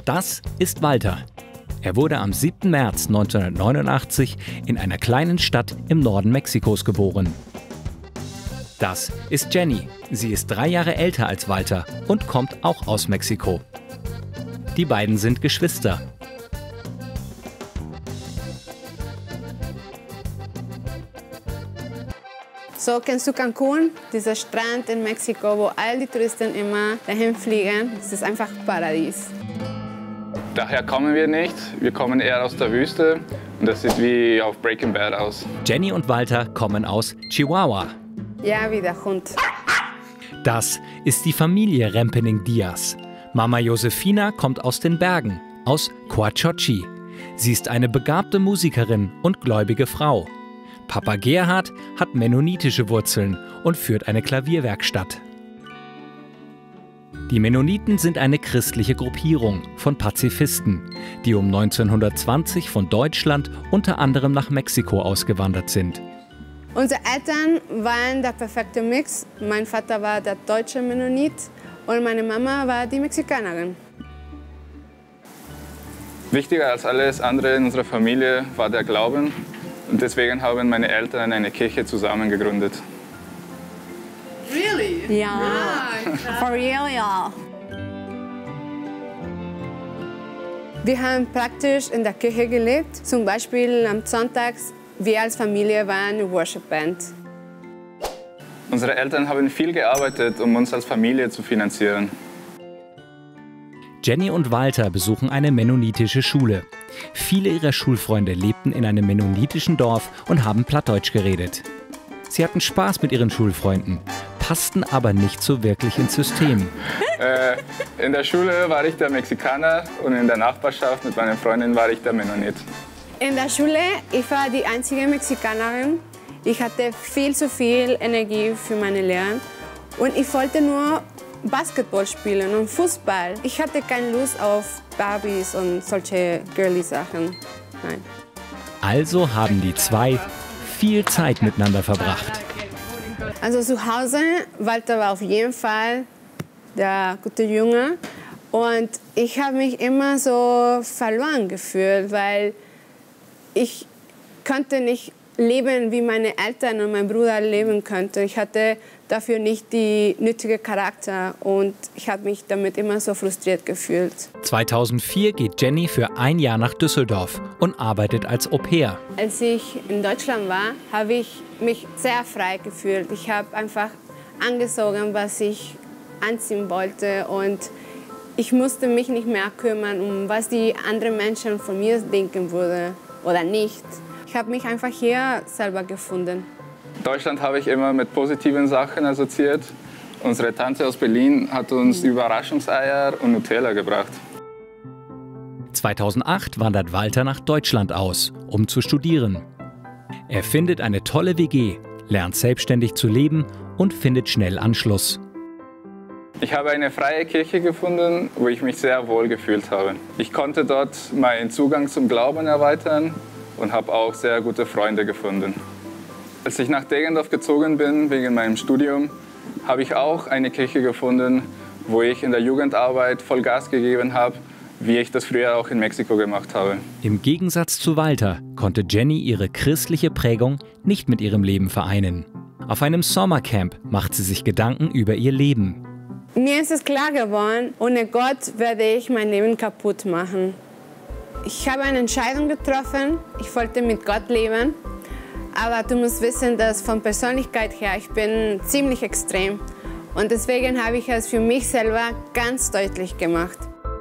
Das ist Walter. Er wurde am 7. März 1989 in einer kleinen Stadt im Norden Mexikos geboren. Das ist Jenny. Sie ist 3 Jahre älter als Walter und kommt auch aus Mexiko. Die beiden sind Geschwister. So, kennst du Cancun? Dieser Strand in Mexiko, wo all die Touristen immer dahin fliegen. Das ist einfach Paradies. Daher kommen wir nicht. Wir kommen eher aus der Wüste und das sieht wie auf Breaking Bad aus. Jenny und Walter kommen aus Chihuahua. Ja, wie der Hund. Das ist die Familie Rempening-Diaz. Mama Josefina kommt aus den Bergen, aus Coachochi. Sie ist eine begabte Musikerin und gläubige Frau. Papa Gerhard hat mennonitische Wurzeln und führt eine Klavierwerkstatt. Die Mennoniten sind eine christliche Gruppierung von Pazifisten, die um 1920 von Deutschland unter anderem nach Mexiko ausgewandert sind. Unsere Eltern waren der perfekte Mix. Mein Vater war der deutsche Mennonit und meine Mama war die Mexikanerin. Wichtiger als alles andere in unserer Familie war der Glauben. Und deswegen haben meine Eltern eine Kirche zusammen gegründet. Really? Ja, for real, ja. Wir haben praktisch in der Kirche gelebt. Zum Beispiel am Sonntags, wir als Familie waren eine Worship-Band. Unsere Eltern haben viel gearbeitet, um uns als Familie zu finanzieren. Jenny und Walter besuchen eine mennonitische Schule. Viele ihrer Schulfreunde lebten in einem mennonitischen Dorf und haben Plattdeutsch geredet. Sie hatten Spaß mit ihren Schulfreunden, passten aber nicht so wirklich ins System. In der Schule war ich der Mexikaner und in der Nachbarschaft mit meinen Freundinnen war ich der Mennonit. In der Schule, ich war die einzige Mexikanerin. Ich hatte viel zu viel Energie für meine Lehren und ich wollte nur Basketball spielen und Fußball. Ich hatte keine Lust auf Barbies und solche girly Sachen. Nein. Also haben die zwei viel Zeit miteinander verbracht. Also zu Hause, Walter war auf jeden Fall der gute Junge. Und ich habe mich immer so verloren gefühlt, weil ich konnte nicht leben, wie meine Eltern und mein Bruder leben könnten. Ich hatte dafür nicht die nötige Charakter und ich habe mich damit immer so frustriert gefühlt. 2004 geht Jenny für 1 Jahr nach Düsseldorf und arbeitet als Au-pair. Als ich in Deutschland war, habe ich mich sehr frei gefühlt. Ich habe einfach angezogen, was ich anziehen wollte und ich musste mich nicht mehr kümmern, um was die anderen Menschen von mir denken würden oder nicht. Ich habe mich einfach hier selber gefunden. Deutschland habe ich immer mit positiven Sachen assoziiert. Unsere Tante aus Berlin hat uns Überraschungseier und Nutella gebracht. 2008 wandert Walter nach Deutschland aus, um zu studieren. Er findet eine tolle WG, lernt selbstständig zu leben und findet schnell Anschluss. Ich habe eine freie Kirche gefunden, wo ich mich sehr wohl gefühlt habe. Ich konnte dort meinen Zugang zum Glauben erweitern und habe auch sehr gute Freunde gefunden. Als ich nach Deggendorf gezogen bin wegen meinem Studium, habe ich auch eine Kirche gefunden, wo ich in der Jugendarbeit voll Gas gegeben habe, wie ich das früher auch in Mexiko gemacht habe. Im Gegensatz zu Walter konnte Jenny ihre christliche Prägung nicht mit ihrem Leben vereinen. Auf einem Sommercamp macht sie sich Gedanken über ihr Leben. Mir ist es klar geworden, ohne Gott werde ich mein Leben kaputt machen. Ich habe eine Entscheidung getroffen, ich wollte mit Gott leben. Aber du musst wissen, dass von Persönlichkeit her, ich bin ziemlich extrem. Und deswegen habe ich es für mich selber ganz deutlich gemacht.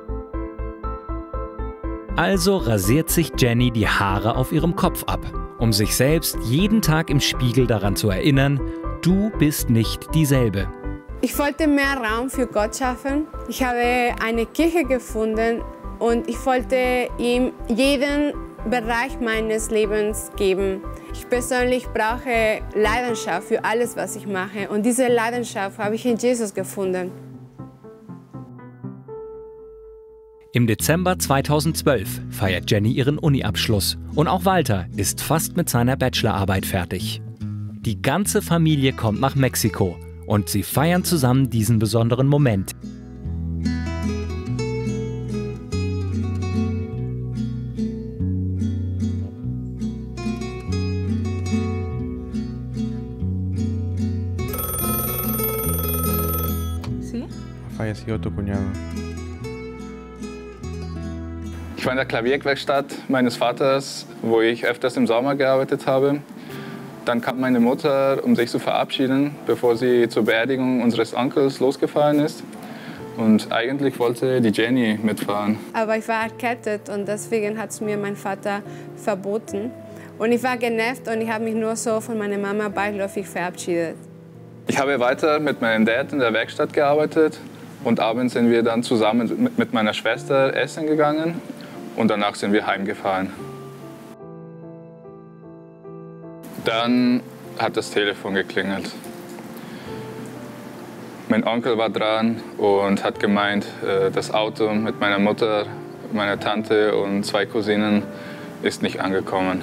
Also rasiert sich Jenny die Haare auf ihrem Kopf ab, um sich selbst jeden Tag im Spiegel daran zu erinnern, du bist nicht dieselbe. Ich wollte mehr Raum für Gott schaffen. Ich habe eine Kirche gefunden und ich wollte ihm jeden Bereich meines Lebens geben. Ich persönlich brauche Leidenschaft für alles, was ich mache. Und diese Leidenschaft habe ich in Jesus gefunden. Im Dezember 2012 feiert Jenny ihren Uni-Abschluss und auch Walter ist fast mit seiner Bachelorarbeit fertig. Die ganze Familie kommt nach Mexiko und sie feiern zusammen diesen besonderen Moment. fallecido tu cuñado. Ich war in der Klavierwerkstatt meines Vaters, wo ich öfters im Sommer gearbeitet habe. Dann kam meine Mutter, um sich zu verabschieden, bevor sie zur Beerdigung unseres Onkels losgefahren ist. Und eigentlich wollte die Jenny mitfahren. Aber ich war erkältet und deswegen hat es mir mein Vater verboten. Und ich war genervt und ich habe mich nur so von meiner Mama beiläufig verabschiedet. Ich habe weiter mit meinem Dad in der Werkstatt gearbeitet und abends sind wir dann zusammen mit meiner Schwester essen gegangen und danach sind wir heimgefahren. Dann hat das Telefon geklingelt. Mein Onkel war dran und hat gemeint, das Auto mit meiner Mutter, meiner Tante und 2 Cousinen ist nicht angekommen.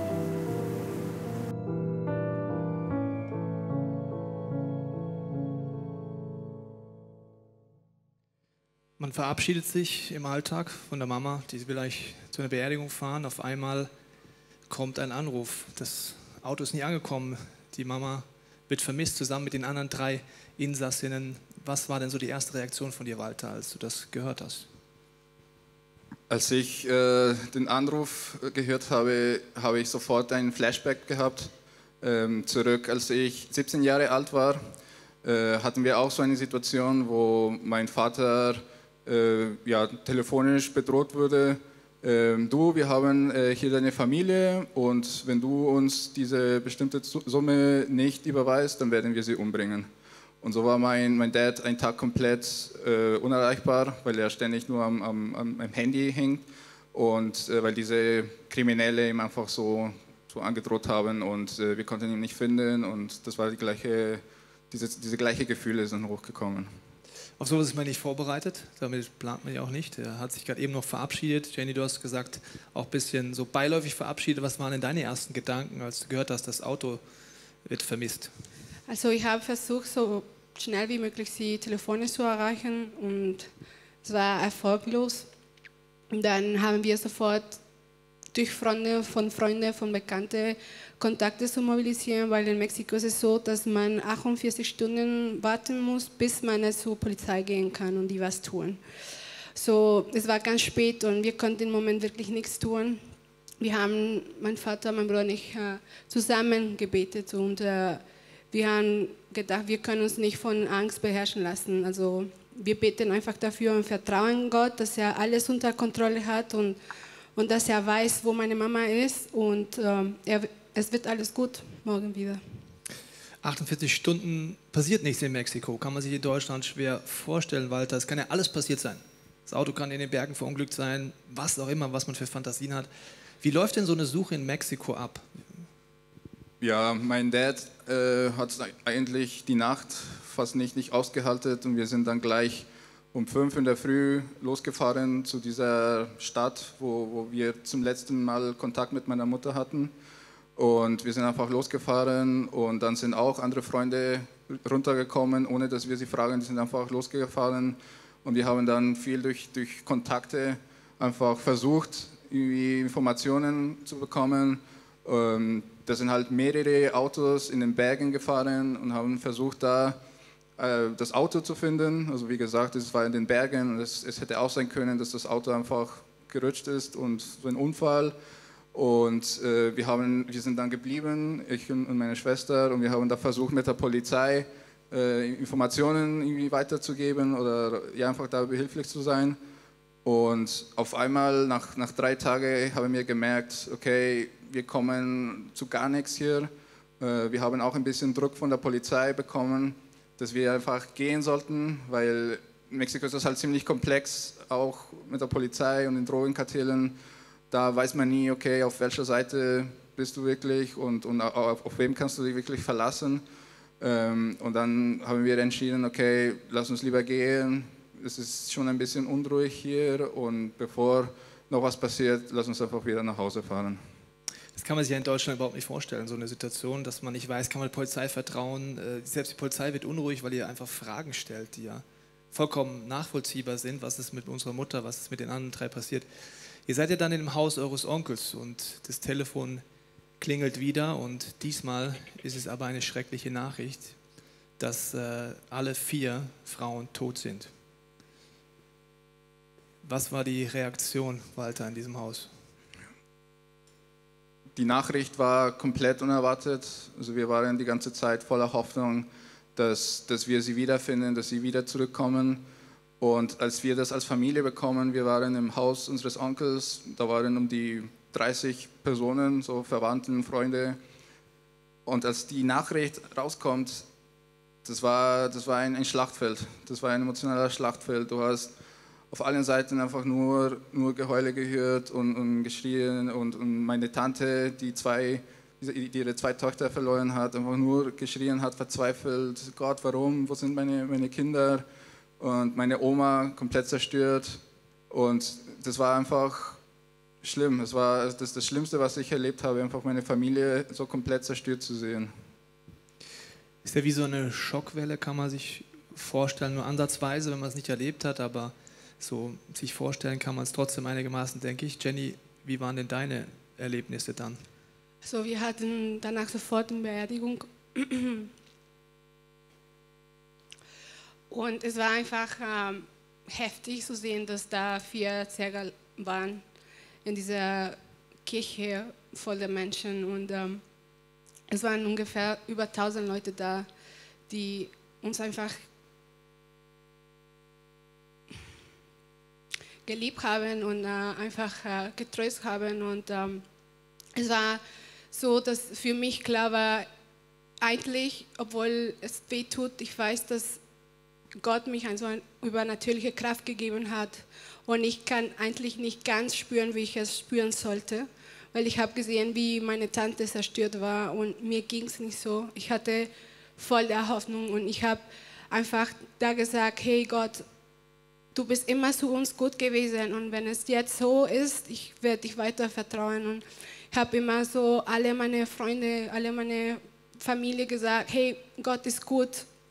Man verabschiedet sich im Alltag von der Mama, die will eigentlich zu einer Beerdigung fahren. Auf einmal kommt ein Anruf, das Auto ist nie angekommen, die Mama wird vermisst, zusammen mit den anderen 3 Insassinnen. Was war denn so die erste Reaktion von dir, Walter, als du das gehört hast? Als ich den Anruf gehört habe, habe ich sofort einen Flashback gehabt. Zurück, als ich 17 Jahre alt war, hatten wir auch so eine Situation, wo mein Vater telefonisch bedroht wurde. Du, wir haben hier deine Familie und wenn du uns diese bestimmte Summe nicht überweist, dann werden wir sie umbringen. Und so war mein Dad einen Tag komplett unerreichbar, weil er ständig nur am Handy hängt und weil diese Kriminelle ihm einfach so angedroht haben und wir konnten ihn nicht finden und das war diese gleiche Gefühle sind hochgekommen. Auf sowas ist man nicht vorbereitet, damit plant man ja auch nicht. Er hat sich gerade eben noch verabschiedet. Jenny, du hast gesagt, auch ein bisschen so beiläufig verabschiedet. Was waren denn deine ersten Gedanken, als du gehört hast, das Auto wird vermisst? Also ich habe versucht, so schnell wie möglich sie telefonisch zu erreichen und es war erfolglos. Und dann haben wir sofort durch Freunde, von Bekannten Kontakte zu mobilisieren, weil in Mexiko ist es so, dass man 48 Stunden warten muss, bis man zur Polizei gehen kann und die was tun. So, es war ganz spät und wir konnten im Moment wirklich nichts tun. Wir haben, mein Vater, mein Bruder und ich, zusammen gebetet und wir haben gedacht, wir können uns nicht von Angst beherrschen lassen. Also wir beten einfach dafür und vertrauen Gott, dass er alles unter Kontrolle hat und dass er weiß, wo meine Mama ist und es wird alles gut morgen wieder. 48 Stunden passiert nichts in Mexiko, kann man sich in Deutschland schwer vorstellen, Walter. Es kann ja alles passiert sein. Das Auto kann in den Bergen verunglückt sein, was auch immer, was man für Fantasien hat. Wie läuft denn so eine Suche in Mexiko ab? Ja, mein Dad hat eigentlich die Nacht fast nicht ausgehalten und wir sind dann gleich um 5 in der Früh losgefahren zu dieser Stadt, wo wir zum letzten Mal Kontakt mit meiner Mutter hatten. Und wir sind einfach losgefahren und dann sind auch andere Freunde runtergekommen, ohne dass wir sie fragen, die sind einfach losgefahren. Und wir haben dann viel durch Kontakte einfach versucht, irgendwie Informationen zu bekommen. Da sind halt mehrere Autos in den Bergen gefahren und haben versucht, da das Auto zu finden. Also wie gesagt, es war in den Bergen und es hätte auch sein können, dass das Auto einfach gerutscht ist und so ein Unfall. Und wir sind dann geblieben, ich und meine Schwester, und wir haben da versucht, mit der Polizei Informationen irgendwie weiterzugeben oder ja, einfach da behilflich zu sein. Und auf einmal, nach 3 Tagen, haben wir gemerkt, okay, wir kommen zu gar nichts hier. Wir haben auch ein bisschen Druck von der Polizei bekommen, dass wir einfach gehen sollten, weil Mexiko ist das halt ziemlich komplex, auch mit der Polizei und den Drogenkartellen. Da weiß man nie, okay, auf welcher Seite bist du wirklich und auf wem kannst du dich wirklich verlassen. Und dann haben wir entschieden, okay, lass uns lieber gehen. Es ist schon ein bisschen unruhig hier und bevor noch was passiert, lass uns einfach wieder nach Hause fahren. Das kann man sich ja in Deutschland überhaupt nicht vorstellen, so eine Situation, dass man nicht weiß, kann man der Polizei vertrauen. Selbst die Polizei wird unruhig, weil ihr einfach Fragen stellt, die ja vollkommen nachvollziehbar sind. Was ist mit unserer Mutter, was ist mit den anderen 3 passiert? Ihr seid ja dann in dem Haus eures Onkels und das Telefon klingelt wieder und diesmal ist es aber eine schreckliche Nachricht, dass alle 4 Frauen tot sind. Was war die Reaktion, Walter, in diesem Haus? Die Nachricht war komplett unerwartet. Also wir waren die ganze Zeit voller Hoffnung, dass wir sie wiederfinden, dass sie wieder zurückkommen. Und als wir das als Familie bekommen, wir waren im Haus unseres Onkels, da waren um die 30 Personen, so Verwandten, Freunde. Und als die Nachricht rauskommt, das war ein Schlachtfeld, das war ein emotionaler Schlachtfeld. Du hast auf allen Seiten einfach nur Geheule gehört und geschrien. Und meine Tante, die ihre 2 Töchter verloren hat, einfach nur geschrien hat, verzweifelt, Gott, warum, wo sind meine Kinder? Und meine Oma komplett zerstört. Und das war einfach schlimm. Das war das Schlimmste, was ich erlebt habe, einfach meine Familie so komplett zerstört zu sehen. Ist ja wie so eine Schockwelle, kann man sich vorstellen, nur ansatzweise, wenn man es nicht erlebt hat, aber so sich vorstellen kann man es trotzdem einigermaßen, denke ich. Jenny, wie waren denn deine Erlebnisse dann? So, wir hatten danach sofort eine Beerdigung. Und es war einfach heftig zu sehen, dass da 4 Zerger waren in dieser Kirche voller Menschen. Und es waren ungefähr über 1000 Leute da, die uns einfach geliebt haben und einfach getröstet haben. Und es war so, dass für mich klar war, eigentlich, obwohl es weh tut, ich weiß, dass Gott mich so eine übernatürliche Kraft gegeben hat und ich kann eigentlich nicht ganz spüren, wie ich es spüren sollte, weil ich habe gesehen, wie meine Tante zerstört war und mir ging es nicht so. Ich hatte voll der Hoffnung und ich habe einfach da gesagt, hey Gott, du bist immer zu uns gut gewesen und wenn es jetzt so ist, ich werde dich weiter vertrauen. Und ich habe immer so alle meine Freunde, alle meine Familie gesagt, hey, Gott ist gut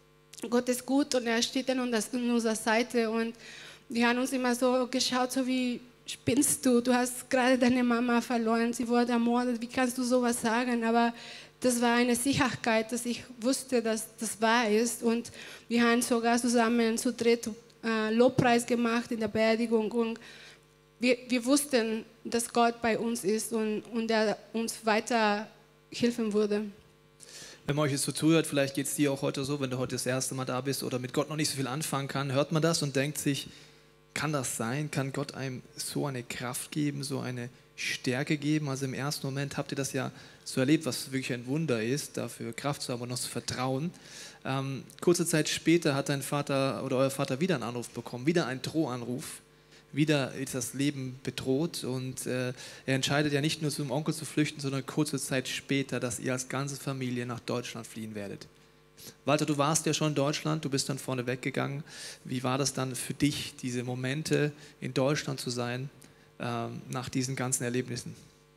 und er steht an unserer Seite. Und die haben uns immer so geschaut, so wie, spinnst du? Du hast gerade deine Mama verloren, sie wurde ermordet, wie kannst du sowas sagen? Aber das war eine Sicherheit, dass ich wusste, dass das wahr ist. Und wir haben sogar zusammen zu dritt Lobpreis gemacht in der Beerdigung. Und wir wussten, dass Gott bei uns ist und er uns weiter helfen würde. Wenn man euch jetzt so zuhört, vielleicht geht es dir auch heute so, wenn du heute das erste Mal da bist oder mit Gott noch nicht so viel anfangen kann, hört man das und denkt sich, kann das sein? Kann Gott einem so eine Kraft geben, so eine Stärke geben? Also im ersten Moment habt ihr das ja so erlebt, was wirklich ein Wunder ist, dafür Kraft zu haben und noch zu vertrauen. Kurze Zeit später hat dein Vater oder euer Vater wieder einen Anruf bekommen, wieder einen Drohanruf. Wieder ist das Leben bedroht und er entscheidet ja nicht nur zum Onkel zu flüchten, sondern kurze Zeit später, dass ihr als ganze Familie nach Deutschland fliehen werdet. Walter, du warst ja schon in Deutschland, du bist dann vorne weggegangen. Wie war das dann für dich, diese Momente in Deutschland zu sein, nach diesen ganzen Erlebnissen?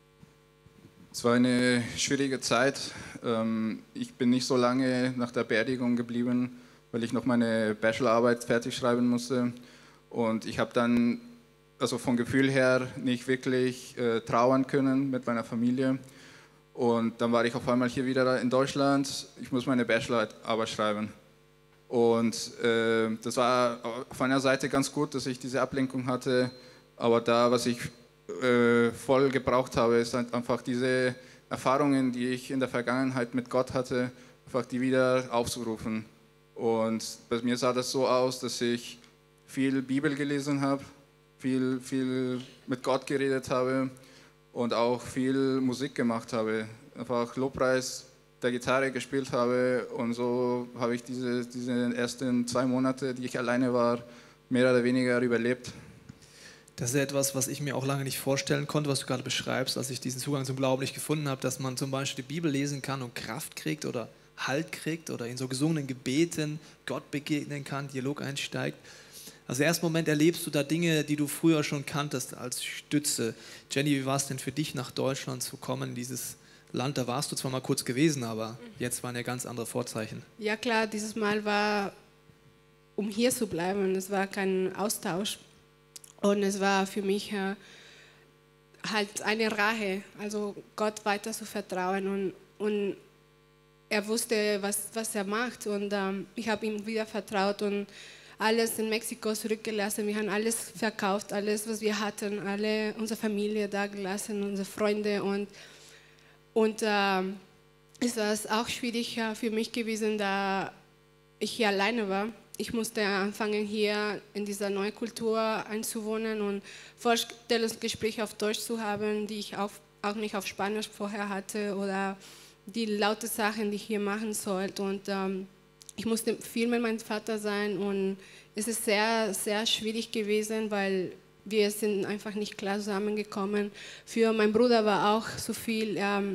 Es war eine schwierige Zeit. Ich bin nicht so lange nach der Beerdigung geblieben, weil ich noch meine Bachelorarbeit fertig schreiben musste. Und ich habe dann, also vom Gefühl her, nicht wirklich trauern können mit meiner Familie. Und dann war ich auf einmal hier wieder in Deutschland. Ich muss meine Bachelorarbeit schreiben. Und das war auf einer Seite ganz gut, dass ich diese Ablenkung hatte. Aber da, was ich voll gebraucht habe, ist einfach diese Erfahrungen, die ich in der Vergangenheit mit Gott hatte, einfach die wieder aufzurufen. Und bei mir sah das so aus, dass ich viel Bibel gelesen habe, viel mit Gott geredet habe und auch viel Musik gemacht habe. Einfach Lobpreis der Gitarre gespielt habe und so habe ich diese ersten 2 Monate, die ich alleine war, mehr oder weniger überlebt. Das ist etwas, was ich mir auch lange nicht vorstellen konnte, was du gerade beschreibst, als ich diesen Zugang zum Glauben nicht gefunden habe, dass man zum Beispiel die Bibel lesen kann und Kraft kriegt oder Halt kriegt oder in so gesungenen Gebeten Gott begegnen kann, Dialog einsteigt. Also im ersten Moment erlebst du da Dinge, die du früher schon kanntest als Stütze. Jenny, wie war es denn für dich, nach Deutschland zu kommen, in dieses Land? Da warst du zwar mal kurz gewesen, aber jetzt waren ja ganz andere Vorzeichen. Ja klar, dieses Mal war, um hier zu bleiben, es war kein Austausch. Und es war für mich halt eine Rache, also Gott weiter zu vertrauen. Und er wusste, was er macht. Und ich habe ihm wieder vertraut. Und alles in Mexiko zurückgelassen. Wir haben alles verkauft, alles, was wir hatten, alle unsere Familie da gelassen, unsere Freunde. Und es war auch schwierig für mich gewesen, da ich hier alleine war. Ich musste anfangen, hier in dieser neuen Kultur einzuwohnen und Vorstellungsgespräche auf Deutsch zu haben, die ich auch nicht auf Spanisch vorher hatte, oder die laute Sachen, die ich hier machen sollte. Und ich musste viel mit meinem Vater sein, und es ist sehr, sehr schwierig gewesen, weil wir sind einfach nicht klar zusammengekommen. Für meinen Bruder war auch so viel.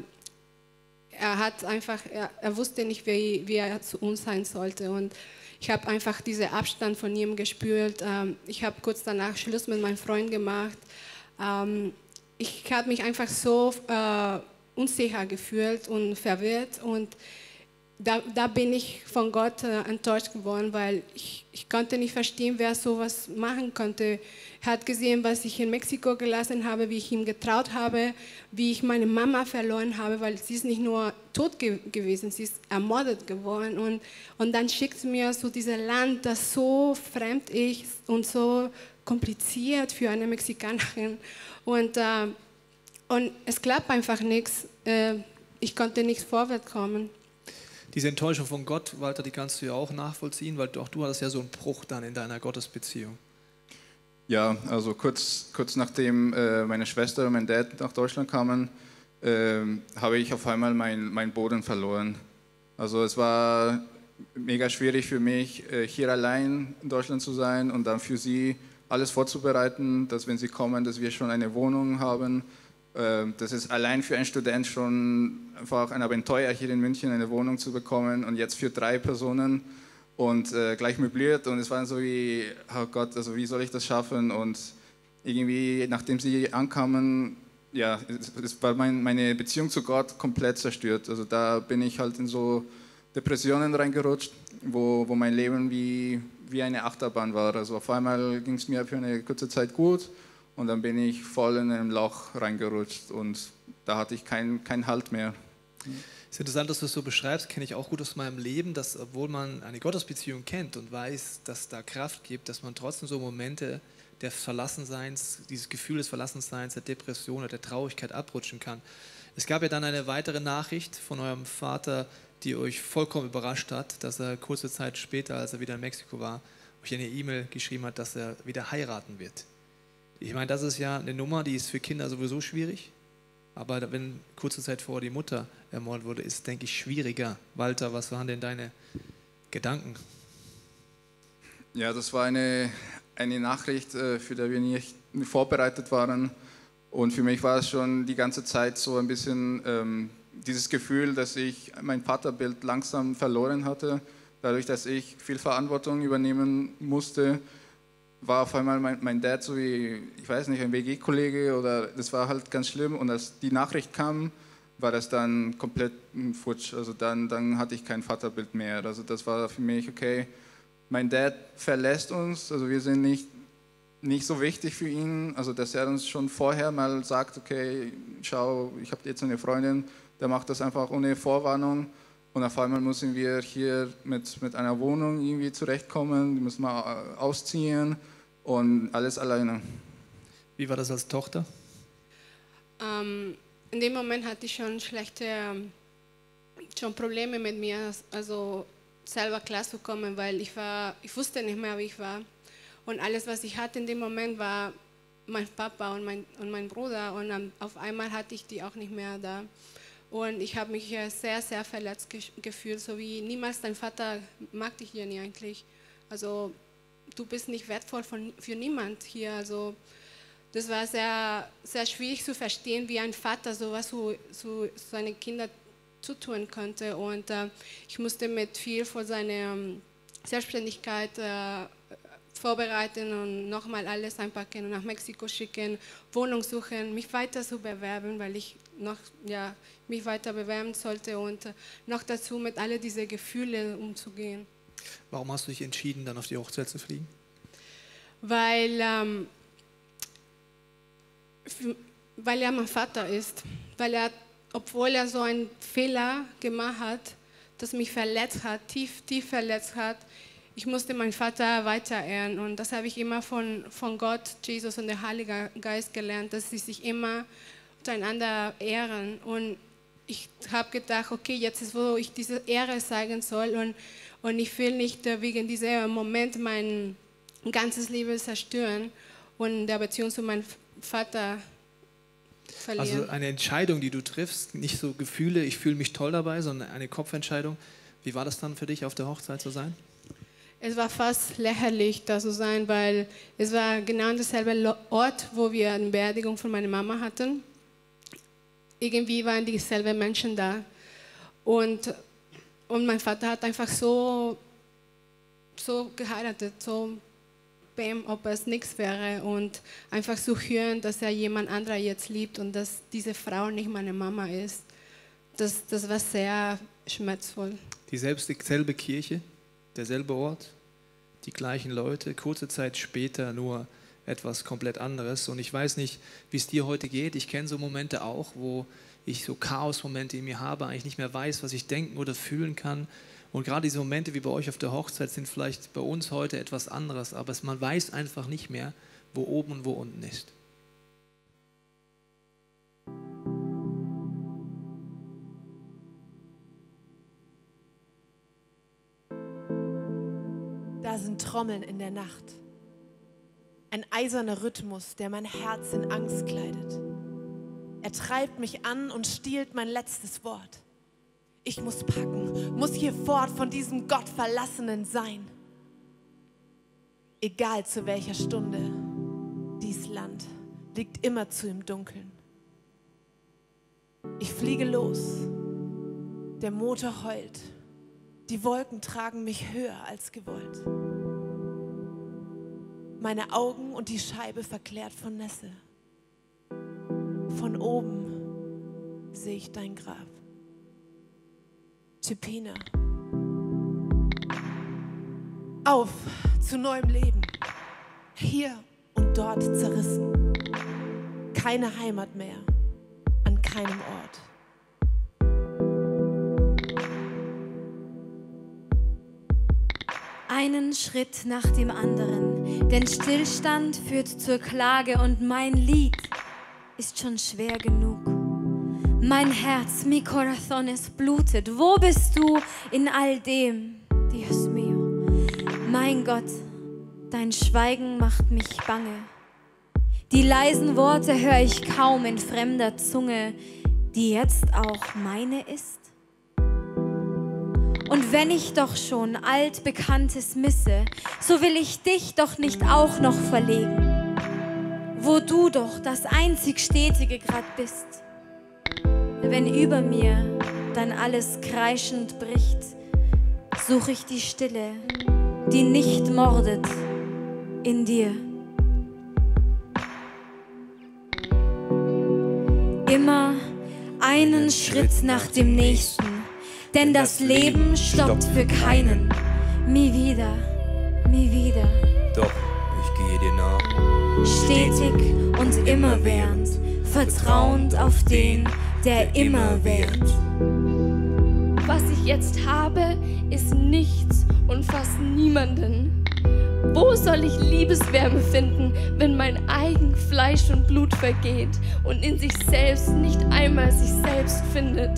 Er wusste nicht, wie er zu uns sein sollte, und ich habe einfach diesen Abstand von ihm gespürt. Ich habe kurz danach Schluss mit meinem Freund gemacht. Ich habe mich einfach so unsicher gefühlt und verwirrt, und da bin ich von Gott enttäuscht geworden, weil ich konnte nicht verstehen, wer sowas machen konnte. Er hat gesehen, was ich in Mexiko gelassen habe, wie ich ihm getraut habe, wie ich meine Mama verloren habe, weil sie ist nicht nur tot gewesen, sie ist ermordet geworden. Und dann schickt sie mir so dieses Land, das so fremd ist und so kompliziert für eine Mexikanerin. Und es klappt einfach nichts. Ich konnte nicht vorwärts kommen. Diese Enttäuschung von Gott, Walter, die kannst du ja auch nachvollziehen, weil auch du hattest ja so einen Bruch dann in deiner Gottesbeziehung. Ja, also kurz nachdem meine Schwester und mein Dad nach Deutschland kamen, habe ich auf einmal meinen Boden verloren. Also es war mega schwierig für mich, hier allein in Deutschland zu sein und dann für sie alles vorzubereiten, dass wenn sie kommen, dass wir schon eine Wohnung haben. Das ist allein für einen Student schon einfach ein Abenteuer, hier in München eine Wohnung zu bekommen, und jetzt für 3 Personen und gleich möbliert, und es war so wie, oh Gott, also wie soll ich das schaffen? Und irgendwie, nachdem sie ankamen, ja, es war meine Beziehung zu Gott komplett zerstört. Also da bin ich halt in so Depressionen reingerutscht, wo mein Leben wie eine Achterbahn war. Also auf einmal ging es mir für eine kurze Zeit gut, und dann bin ich voll in ein Loch reingerutscht, und da hatte ich keinen Halt mehr. Es ist interessant, dass du es so beschreibst, kenne ich auch gut aus meinem Leben, dass obwohl man eine Gottesbeziehung kennt und weiß, dass da Kraft gibt, dass man trotzdem so Momente des Verlassenseins, dieses Gefühl des Verlassenseins, der Depression oder der Traurigkeit abrutschen kann. Es gab ja dann eine weitere Nachricht von eurem Vater, die euch vollkommen überrascht hat, dass er kurze Zeit später, als er wieder in Mexiko war, euch eine E-Mail geschrieben hat, dass er wieder heiraten wird. Ich meine, das ist ja eine Nummer, die ist für Kinder sowieso schwierig, aber wenn kurze Zeit vorher die Mutter ermordet wurde, ist es, denke ich, schwieriger. Walter, was waren denn deine Gedanken? Ja, das war eine Nachricht, für die wir nicht vorbereitet waren, und für mich war es schon die ganze Zeit so ein bisschen dieses Gefühl, dass ich mein Vaterbild langsam verloren hatte, dadurch, dass ich viel Verantwortung übernehmen musste. War auf einmal mein Dad so wie, ich weiß nicht, ein WG-Kollege, oder das war halt ganz schlimm, und als die Nachricht kam, war das dann komplett futsch. Also dann hatte ich kein Vaterbild mehr. Also das war für mich, okay, mein Dad verlässt uns, also wir sind nicht so wichtig für ihn, also dass er uns schon vorher mal sagt, okay, schau, ich habe jetzt eine Freundin, der macht das einfach ohne Vorwarnung, und auf einmal müssen wir hier mit einer Wohnung irgendwie zurechtkommen, die müssen wir ausziehen und alles alleine. Wie war das als Tochter? In dem Moment hatte ich schon Probleme mit mir, also selber klarzukommen, weil ich wusste nicht mehr, wie ich war. Und alles, was ich hatte in dem Moment, war mein Papa und mein Bruder, und auf einmal hatte ich die auch nicht mehr da. Und ich habe mich sehr, sehr verletzt gefühlt, so wie niemals dein Vater mag dich hier nie eigentlich. Also du bist nicht wertvoll für niemand hier. Also das war sehr, sehr schwierig zu verstehen, wie ein Vater sowas zu seinen Kindern zutun konnte. Und ich musste mit viel von seiner Selbstständigkeit vorbereiten und nochmal alles einpacken und nach Mexiko schicken, Wohnung suchen, mich weiter zu bewerben, weil ich mich weiter bewerben sollte, und noch dazu mit all diesen Gefühlen umzugehen. Warum hast du dich entschieden, dann auf die Hochzeit zu fliegen? Weil er mein Vater ist, obwohl er so einen Fehler gemacht hat, das mich verletzt hat, tief verletzt hat, ich musste meinen Vater weiter ehren. Und das habe ich immer von Gott, Jesus und der Heilige Geist gelernt, dass sie sich immer untereinander ehren. Und ich habe gedacht, okay, jetzt ist, wo ich diese Ehre zeigen soll. Und ich will nicht wegen diesem Moment mein ganzes Leben zerstören und der Beziehung zu meinem Vater verlieren. Also eine Entscheidung, die du triffst, nicht so Gefühle, ich fühle mich toll dabei, sondern eine Kopfentscheidung. Wie war das dann für dich, auf der Hochzeit zu sein? Es war fast lächerlich, da zu sein, weil es war genau derselbe Ort, wo wir eine Beerdigung von meiner Mama hatten. Irgendwie waren dieselben Menschen da. Und mein Vater hat einfach so geheiratet, so ob es nichts wäre. Und einfach zu hören, dass er jemand anderer jetzt liebt und dass diese Frau nicht meine Mama ist, das war sehr schmerzvoll. Dieselbe Kirche, derselbe Ort, die gleichen Leute, kurze Zeit später nur etwas komplett anderes. Und ich weiß nicht, wie es dir heute geht. Ich kenne so Momente auch, wo ich so Chaos-Momente in mir habe, eigentlich nicht mehr weiß, was ich denken oder fühlen kann. Und gerade diese Momente wie bei euch auf der Hochzeit sind vielleicht bei uns heute etwas anderes, aber man weiß einfach nicht mehr, wo oben und wo unten ist. Da sind Trommeln in der Nacht. Ein eiserner Rhythmus, der mein Herz in Angst kleidet. Er treibt mich an und stiehlt mein letztes Wort. Ich muss packen, muss hier fort von diesem gottverlassenen Sein. Egal zu welcher Stunde, dies Land liegt immerzu im Dunkeln. Ich fliege los, der Motor heult, die Wolken tragen mich höher als gewollt. Meine Augen und die Scheibe verklärt von Nässe. Von oben sehe ich dein Grab. Chipina. Auf zu neuem Leben. Hier und dort zerrissen. Keine Heimat mehr. An keinem Ort. Einen Schritt nach dem anderen, denn Stillstand führt zur Klage und mein Lied ist schon schwer genug. Mein Herz, mi corazón, es blutet. Wo bist du in all dem, Dios mío? Mein Gott, dein Schweigen macht mich bange. Die leisen Worte höre ich kaum in fremder Zunge, die jetzt auch meine ist. Und wenn ich doch schon Altbekanntes misse, so will ich dich doch nicht auch noch verlegen, wo du doch das einzig Stetige grad bist. Wenn über mir dann alles kreischend bricht, suche ich die Stille, die nicht mordet, in dir. Immer einen Schritt nach dem nächsten, denn das Leben stoppt für keinen. Mi vida, mi vida. Doch, ich gehe dir nach. Stetig und immerwährend, vertrauend auf den, der immer währt. Was ich jetzt habe, ist nichts und fast niemanden. Wo soll ich Liebeswärme finden, wenn mein eigen Fleisch und Blut vergeht und in sich selbst nicht einmal sich selbst findet?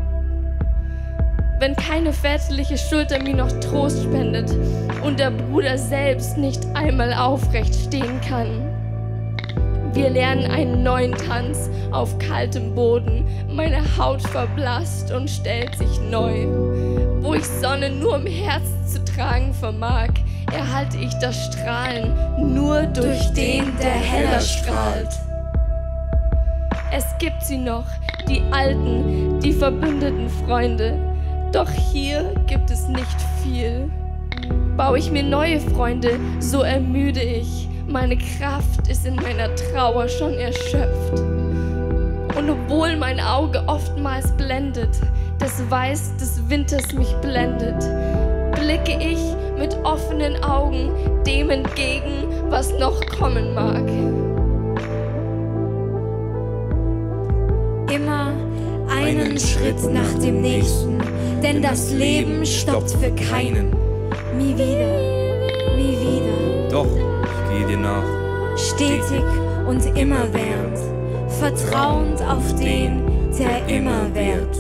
Wenn keine väterliche Schulter mir noch Trost spendet und der Bruder selbst nicht einmal aufrecht stehen kann. Wir lernen einen neuen Tanz auf kaltem Boden, meine Haut verblasst und stellt sich neu. Wo ich Sonne nur im Herzen zu tragen vermag, erhalte ich das Strahlen nur durch den, der heller strahlt. Es gibt sie noch, die alten, die verbündeten Freunde, doch hier gibt es nicht viel. Baue ich mir neue Freunde, so ermüde ich. Meine Kraft ist in meiner Trauer schon erschöpft. Und obwohl mein Auge oftmals blendet, das Weiß des Winters mich blendet, blicke ich mit offenen Augen dem entgegen, was noch kommen mag. Immer einen Schritt nach dem nächsten, denn das Leben stoppt für keinen. nie wieder, nie wieder. Doch, ich gehe dir nach. Stetig und immerwährend, vertrauend auf den, der immer währt.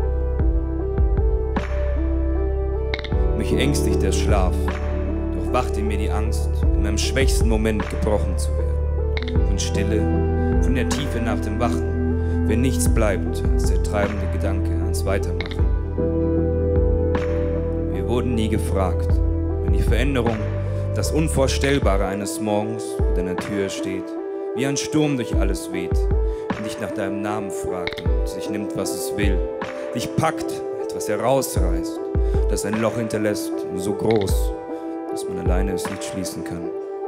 Mich ängstigt der Schlaf, doch wacht in mir die Angst, in meinem schwächsten Moment gebrochen zu werden. Von Stille, von der Tiefe nach dem Wachen, wenn nichts bleibt als der treibende Gedanke ans Weitermachen. Wir wurden nie gefragt, wenn die Veränderung, das Unvorstellbare eines Morgens vor deiner Tür steht, wie ein Sturm durch alles weht und dich nach deinem Namen fragt und sich nimmt, was es will, dich packt, etwas herausreißt, das ein Loch hinterlässt, so groß, dass man alleine es nicht schließen kann.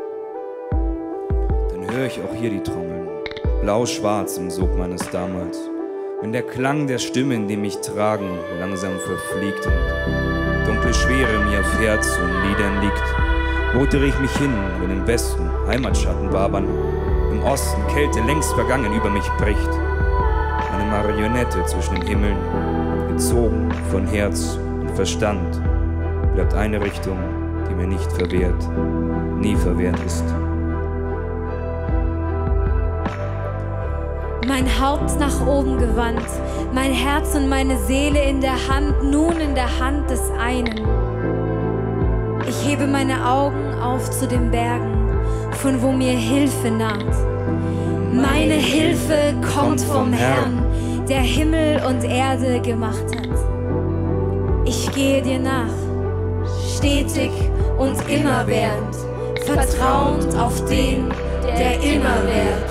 Dann höre ich auch hier die Trommeln, blau-schwarz im Sog meines Damals, wenn der Klang der Stimme, in dem mich tragen, langsam verfliegt und dunkle Schwere mir auf Herz und Lidern liegt, rotere ich mich hin, wenn im Westen Heimatschatten wabern, im Osten Kälte längst vergangen über mich bricht. Eine Marionette zwischen den Himmeln, gezogen von Herz und Verstand, bleibt eine Richtung, die mir nicht verwehrt, nie verwehrt ist. Mein Haupt nach oben gewandt, mein Herz und meine Seele in der Hand, nun in der Hand des einen. Ich hebe meine Augen auf zu den Bergen, von wo mir Hilfe naht. Meine Hilfe kommt vom Herrn, der Himmel und Erde gemacht hat. Ich gehe dir nach, stetig und immerwährend, vertrauend auf den, der immer währt.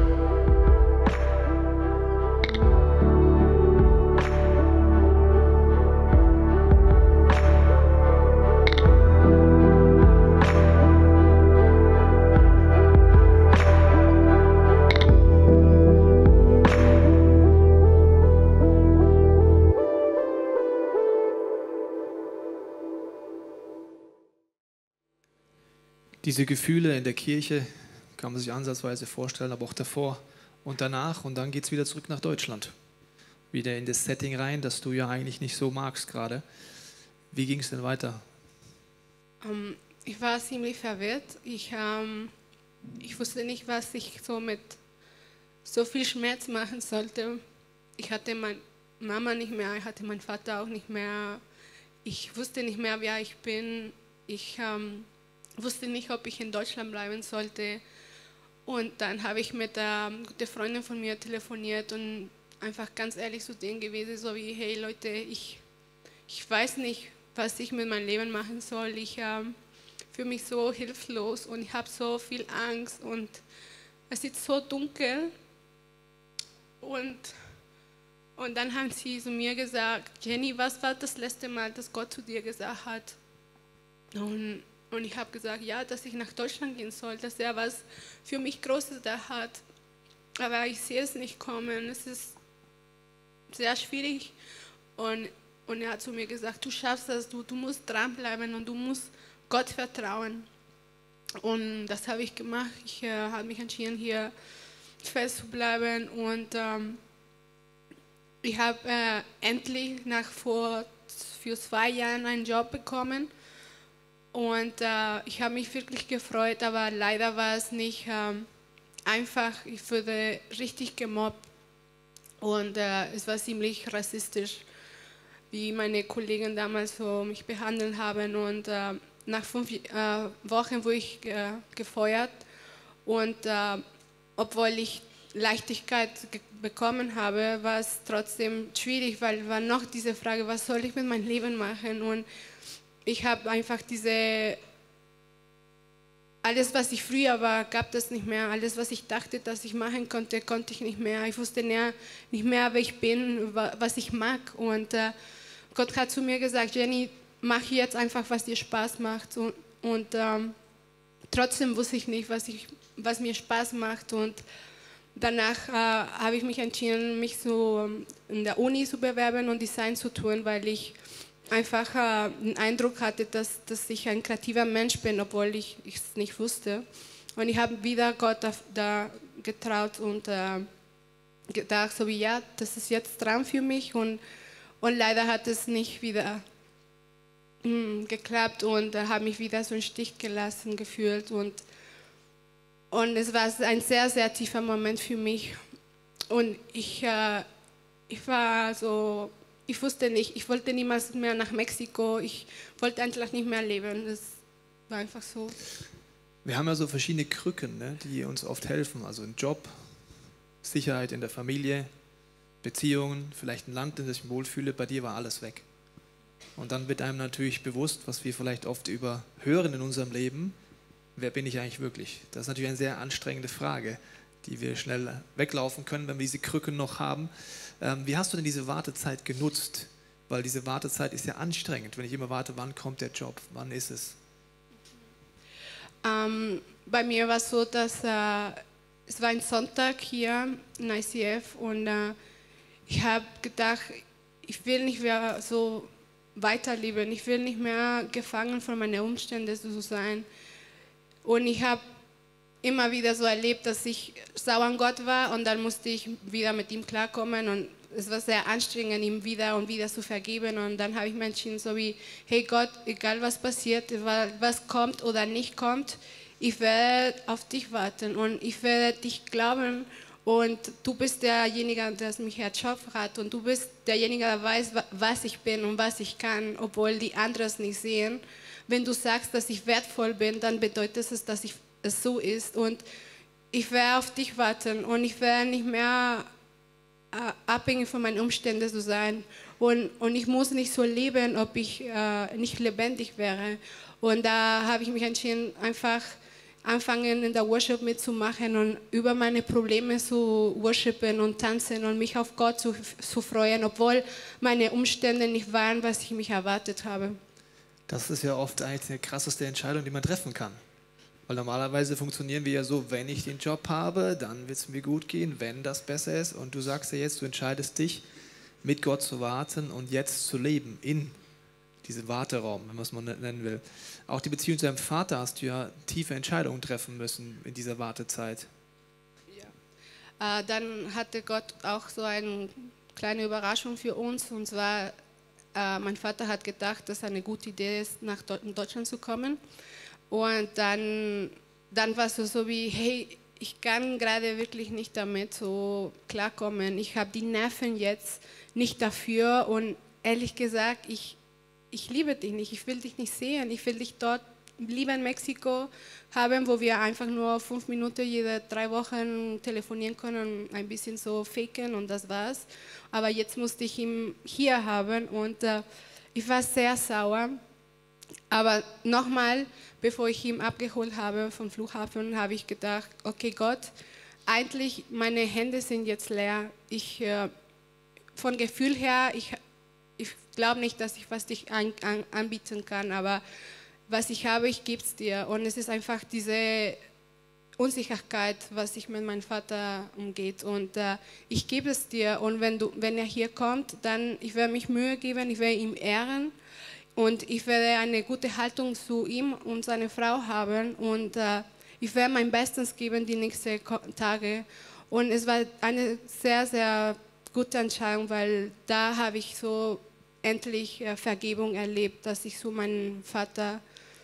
Diese Gefühle in der Kirche kann man sich ansatzweise vorstellen, aber auch davor und danach. Und dann geht es wieder zurück nach Deutschland. Wieder in das Setting rein, das du ja eigentlich nicht so magst gerade. Wie ging es denn weiter? Ich war ziemlich verwirrt. Ich wusste nicht, was ich so mit so viel Schmerz machen sollte. Ich hatte meine Mama nicht mehr, ich hatte meinen Vater auch nicht mehr. Ich wusste nicht mehr, wer ich bin. Ich wusste nicht, ob ich in Deutschland bleiben sollte. Und dann habe ich mit einer guten Freundin von mir telefoniert und einfach ganz ehrlich zu denen gewesen, so wie, hey Leute, ich weiß nicht, was ich mit meinem Leben machen soll. Ich fühle mich so hilflos und ich habe so viel Angst und es ist so dunkel. Und dann haben sie zu mir gesagt, Jenny, was war das letzte Mal, dass Gott zu dir gesagt hat? Und ich habe gesagt, ja, dass ich nach Deutschland gehen soll, dass er was für mich Großes da hat. Aber ich sehe es nicht kommen, es ist sehr schwierig. Und er hat zu mir gesagt, du schaffst das, du musst dranbleiben und du musst Gott vertrauen. Und das habe ich gemacht. Ich habe mich entschieden, hier fest zu bleiben. Und ich habe endlich für 2 Jahren einen Job bekommen. Und ich habe mich wirklich gefreut, aber leider war es nicht einfach. Ich wurde richtig gemobbt und es war ziemlich rassistisch, wie meine Kollegen damals so mich behandelt haben. Und nach 5 Wochen wurde ich gefeuert und obwohl ich Leichtigkeit bekommen habe, war es trotzdem schwierig, weil war noch diese Frage, was soll ich mit meinem Leben machen? Und ich habe einfach alles, was ich früher war, gab es nicht mehr. Alles, was ich dachte, dass ich machen konnte, konnte ich nicht mehr. Ich wusste nicht mehr, wer ich bin, was ich mag. Und Gott hat zu mir gesagt, Jenny, mach jetzt einfach, was dir Spaß macht. Und trotzdem wusste ich nicht, was mir Spaß macht. Und danach habe ich mich entschieden, mich so in der Uni zu bewerben und Design zu tun, weil ich einfach den Eindruck hatte, dass ich ein kreativer Mensch bin, obwohl ich es nicht wusste. Und ich habe wieder Gott da getraut und gedacht, so wie, ja, das ist jetzt dran für mich. Und leider hat es nicht wieder geklappt und habe mich wieder so im Stich gelassen gefühlt. Und es war ein sehr, sehr tiefer Moment für mich. Und ich war so, ich wusste nicht, ich wollte niemals mehr nach Mexiko, ich wollte einfach nicht mehr leben. Das war einfach so. Wir haben ja so verschiedene Krücken, ne, die uns oft helfen. Also ein Job, Sicherheit in der Familie, Beziehungen, vielleicht ein Land, in dem ich mich wohlfühle. Bei dir war alles weg. Und dann wird einem natürlich bewusst, was wir vielleicht oft überhören in unserem Leben, wer bin ich eigentlich wirklich? Das ist natürlich eine sehr anstrengende Frage, die wir schnell weglaufen können, wenn wir diese Krücken noch haben. Wie hast du denn diese Wartezeit genutzt? Weil diese Wartezeit ist ja anstrengend, wenn ich immer warte, wann kommt der Job, wann ist es? Bei mir war es so, dass es war ein Sonntag hier in ICF und ich habe gedacht, ich will nicht mehr so weiterleben, ich will nicht mehr gefangen von meinen Umständen zu sein. Und ich habe immer wieder so erlebt, dass ich sauer an Gott war und dann musste ich wieder mit ihm klarkommen und es war sehr anstrengend, ihm wieder und wieder zu vergeben und dann habe ich mir entschieden, so wie, hey Gott, egal was passiert, was kommt oder nicht kommt, ich werde auf dich warten und ich werde dich glauben und du bist derjenige, der mich erschaffen hat und du bist derjenige, der weiß, was ich bin und was ich kann, obwohl die anderen es nicht sehen. Wenn du sagst, dass ich wertvoll bin, dann bedeutet es, dass es so ist und ich werde auf dich warten und ich werde nicht mehr abhängig von meinen Umständen zu sein und ich muss nicht so leben, ob ich nicht lebendig wäre. Und da habe ich mich entschieden, einfach anfangen in der Worship mitzumachen und über meine Probleme zu worshipen und tanzen und mich auf Gott zu freuen, obwohl meine Umstände nicht waren, was ich mich erwartet habe. Das ist ja oft eigentlich die krasseste Entscheidung, die man treffen kann. Weil normalerweise funktionieren wir ja so, wenn ich den Job habe, dann wird es mir gut gehen, wenn das besser ist. Und du sagst ja jetzt, du entscheidest dich, mit Gott zu warten und jetzt zu leben in diesem Warteraum, wenn man es mal nennen will. Auch die Beziehung zu deinem Vater hast du ja tiefe Entscheidungen treffen müssen in dieser Wartezeit. Ja. Dann hatte Gott auch so eine kleine Überraschung für uns. Und zwar, mein Vater hat gedacht, dass es eine gute Idee ist, nach Deutschland zu kommen. Und dann war es so wie, hey, ich kann gerade wirklich nicht damit so klarkommen. Ich habe die Nerven jetzt nicht dafür und ehrlich gesagt, ich liebe dich nicht, ich will dich nicht sehen, ich will dich dort lieber in Mexiko haben, wo wir einfach nur 5 Minuten jede 3 Wochen telefonieren können und ein bisschen so faken und das war's. Aber jetzt musste ich ihn hier haben und ich war sehr sauer. Aber nochmal, bevor ich ihn abgeholt habe vom Flughafen, habe ich gedacht, okay Gott, eigentlich meine Hände sind jetzt leer. Von Gefühl her, ich glaube nicht, dass ich was dich anbieten kann, aber was ich habe, ich gebe es dir. Und es ist einfach diese Unsicherheit, was sich mit meinem Vater umgeht. Und ich gebe es dir. Und wenn er hier kommt, dann ich werde mich Mühe geben, ich werde ihn ehren. Und ich werde eine gute Haltung zu ihm und seiner Frau haben. Und ich werde mein Bestes geben die nächsten Tage. Und es war eine sehr, sehr gute Entscheidung, weil da habe ich so endlich Vergebung erlebt, dass ich so meinen Vater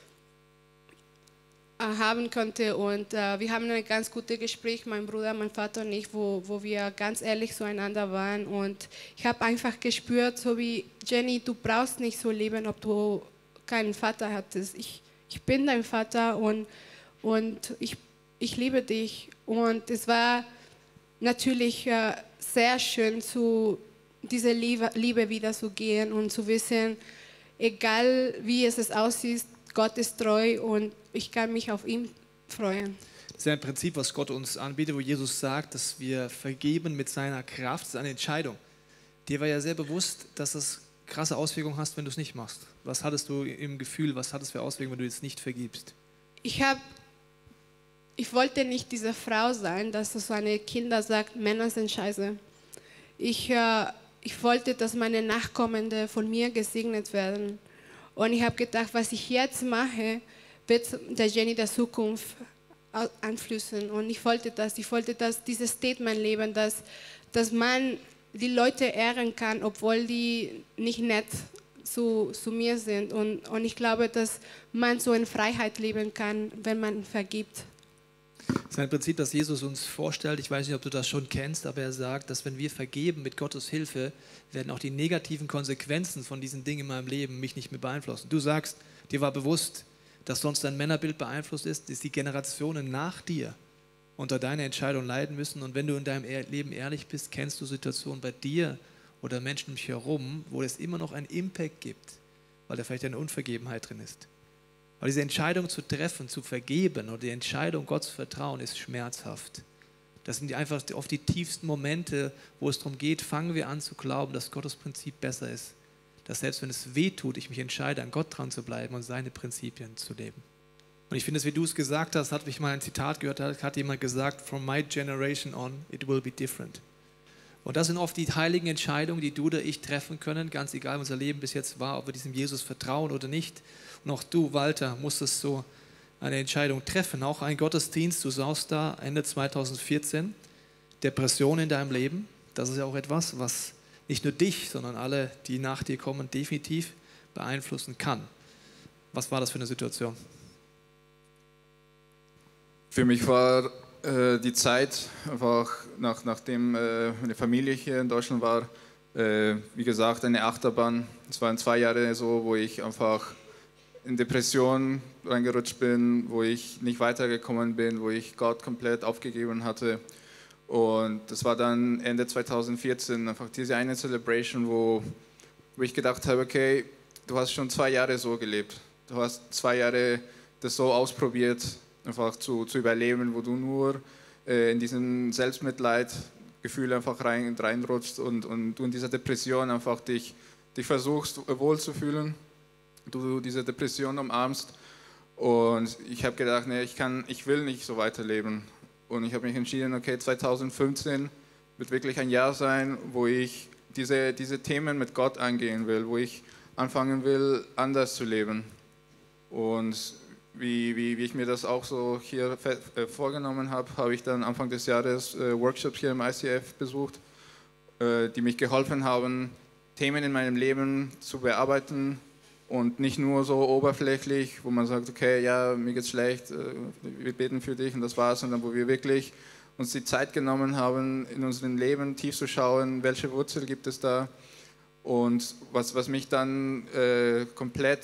haben konnte. Und wir haben ein ganz gutes Gespräch, mein Bruder, mein Vater und ich, wo wir ganz ehrlich zueinander waren. Und ich habe einfach gespürt, so wie, Jenny, du brauchst nicht so leben, ob du keinen Vater hattest. Ich bin dein Vater und ich liebe dich. Und es war natürlich sehr schön, zu dieser Liebe wieder zu gehen und zu wissen, egal wie es aussieht, Gott ist treu und ich kann mich auf ihn freuen. Das ist ja ein Prinzip, was Gott uns anbietet, wo Jesus sagt, dass wir vergeben mit seiner Kraft. Das ist eine Entscheidung. Dir war ja sehr bewusst, dass es krasse Auswirkungen hast, wenn du es nicht machst. Was hattest du im Gefühl, was hat es für Auswirkungen, wenn du jetzt nicht vergibst? Ich wollte nicht diese Frau sein, dass so eine Kinder sagt, Männer sind scheiße. Ich wollte, dass meine Nachkommende von mir gesegnet werden. Und ich habe gedacht, was ich jetzt mache, wird der Jenny der Zukunft einfließen. Und ich wollte, dass dieses Statement leben, dass man die Leute ehren kann, obwohl die nicht nett zu mir sind. Und ich glaube, dass man so in Freiheit leben kann, wenn man vergibt. Das ist ein Prinzip, das Jesus uns vorstellt. Ich weiß nicht, ob du das schon kennst, aber er sagt, dass wenn wir vergeben mit Gottes Hilfe, werden auch die negativen Konsequenzen von diesen Dingen in meinem Leben mich nicht mehr beeinflussen. Du sagst, dir war bewusst, dass sonst dein Männerbild beeinflusst ist, dass die Generationen nach dir unter deiner Entscheidung leiden müssen. Und wenn du in deinem Leben ehrlich bist, kennst du Situationen bei dir oder Menschen um dich herum, wo es immer noch einen Impact gibt, weil da vielleicht eine Unvergebenheit drin ist. Aber diese Entscheidung zu treffen, zu vergeben oder die Entscheidung, Gott zu vertrauen, ist schmerzhaft. Das sind einfach oft die tiefsten Momente, wo es darum geht, fangen wir an zu glauben, dass Gottes Prinzip besser ist. Dass selbst wenn es weh tut, ich mich entscheide, an Gott dran zu bleiben und seine Prinzipien zu leben. Und ich finde es, wie du es gesagt hast, hat mich mal ein Zitat gehört, hat jemand gesagt, from my generation on, it will be different. Und das sind oft die heiligen Entscheidungen, die du oder ich treffen können, ganz egal, wie unser Leben bis jetzt war, ob wir diesem Jesus vertrauen oder nicht. Und auch du, Walter, musstest so eine Entscheidung treffen. Auch ein Gottesdienst, du saßt da Ende 2014, Depression in deinem Leben. Das ist ja auch etwas, was nicht nur dich, sondern alle, die nach dir kommen, definitiv beeinflussen kann. Was war das für eine Situation? Für mich war die Zeit, einfach nachdem meine Familie hier in Deutschland war, wie gesagt, eine Achterbahn. Es waren 2 Jahre so, wo ich einfach in Depressionen reingerutscht bin, wo ich nicht weitergekommen bin, wo ich Gott komplett aufgegeben hatte. Und das war dann Ende 2014 einfach diese eine Celebration, wo ich gedacht habe, okay, du hast schon 2 Jahre so gelebt. Du hast 2 Jahre das so ausprobiert, einfach zu überleben, wo du nur in diesen Selbstmitleidgefühl einfach reinrutschst und du in dieser Depression einfach dich versuchst wohlzufühlen. Du diese Depression umarmst und ich habe gedacht, nee, ich will nicht so weiterleben und ich habe mich entschieden, okay, 2015 wird wirklich ein Jahr sein, wo ich diese Themen mit Gott angehen will, wo ich anfangen will, anders zu leben. Und wie ich mir das auch so hier vorgenommen habe, habe ich dann Anfang des Jahres Workshops hier im ICF besucht, die mich geholfen haben, Themen in meinem Leben zu bearbeiten. Und nicht nur so oberflächlich, wo man sagt, okay, ja, mir geht's schlecht, wir beten für dich und das war's, sondern wo wir wirklich uns die Zeit genommen haben, in unserem Leben tief zu schauen, welche Wurzel gibt es da. Und was mich dann komplett,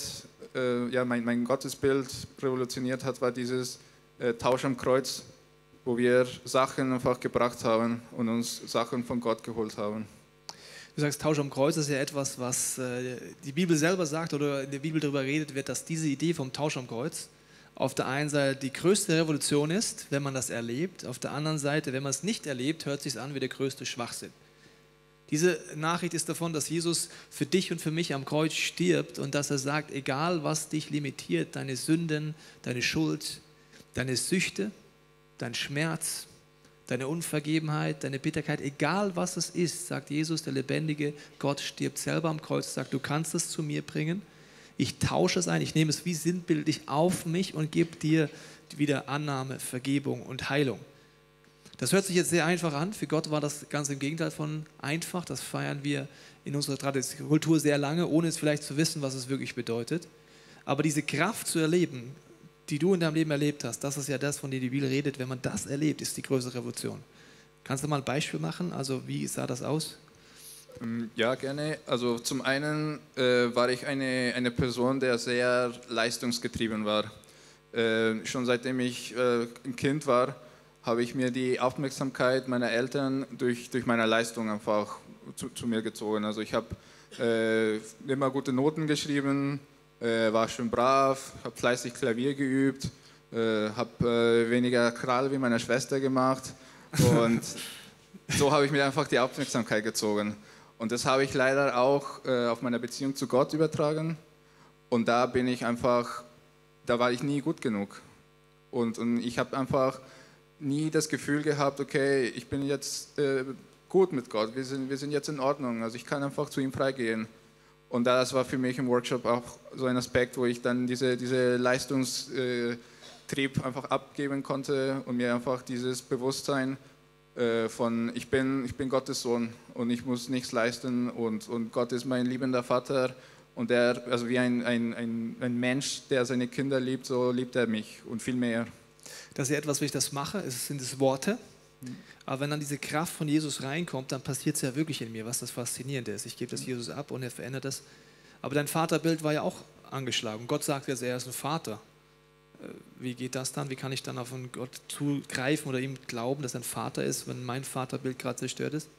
mein Gottesbild revolutioniert hat, war dieses Tausch am Kreuz, wo wir Sachen einfach gebracht haben und uns Sachen von Gott geholt haben. Du sagst, Tausch am Kreuz ist ja etwas, was die Bibel selber sagt oder in der Bibel darüber redet wird, dass diese Idee vom Tausch am Kreuz auf der einen Seite die größte Revolution ist, wenn man das erlebt. Auf der anderen Seite, wenn man es nicht erlebt, hört es sich an wie der größte Schwachsinn. Diese Nachricht ist davon, dass Jesus für dich und für mich am Kreuz stirbt und dass er sagt, egal was dich limitiert, deine Sünden, deine Schuld, deine Süchte, dein Schmerz, deine Unvergebenheit, deine Bitterkeit, egal was es ist, sagt Jesus, der lebendige Gott stirbt selber am Kreuz, sagt, du kannst es zu mir bringen, ich tausche es ein, ich nehme es wie sinnbildlich auf mich und gebe dir wieder Annahme, Vergebung und Heilung. Das hört sich jetzt sehr einfach an, für Gott war das ganz im Gegenteil von einfach, das feiern wir in unserer Kultur sehr lange, ohne es vielleicht zu wissen, was es wirklich bedeutet. Aber diese Kraft zu erleben, die du in deinem Leben erlebt hast, das ist ja das, von dem die Bibel redet. Wenn man das erlebt, ist die größere Revolution. Kannst du mal ein Beispiel machen? Also wie sah das aus? Ja, gerne. Also zum einen war ich eine Person, der sehr leistungsgetrieben war. Schon seitdem ich ein Kind war, habe ich mir die Aufmerksamkeit meiner Eltern durch meine Leistung einfach zu mir gezogen. Also ich habe immer gute Noten geschrieben, war schön brav, habe fleißig Klavier geübt, habe weniger Krall wie meine Schwester gemacht und so habe ich mir einfach die Aufmerksamkeit gezogen. Und das habe ich leider auch auf meine Beziehung zu Gott übertragen und da war ich nie gut genug. Und ich habe einfach nie das Gefühl gehabt, okay, ich bin jetzt gut mit Gott, wir sind jetzt in Ordnung, also ich kann einfach zu ihm freigehen. Und das war für mich im Workshop auch so ein Aspekt, wo ich dann diese Leistungstrieb einfach abgeben konnte und mir einfach dieses Bewusstsein von ich bin Gottes Sohn und ich muss nichts leisten und Gott ist mein liebender Vater Und er, also wie ein Mensch, der seine Kinder liebt, so liebt er mich und viel mehr. Das ist ja etwas, wenn ich das mache, sind es Worte. Aber wenn dann diese Kraft von Jesus reinkommt, dann passiert es ja wirklich in mir, was das Faszinierende ist. Ich gebe das Jesus ab und er verändert das. Aber dein Vaterbild war ja auch angeschlagen. Gott sagt jetzt, er ist ein Vater. Wie geht das dann? Wie kann ich dann auf einen Gott zugreifen oder ihm glauben, dass er ein Vater ist, wenn mein Vaterbild gerade zerstört ist?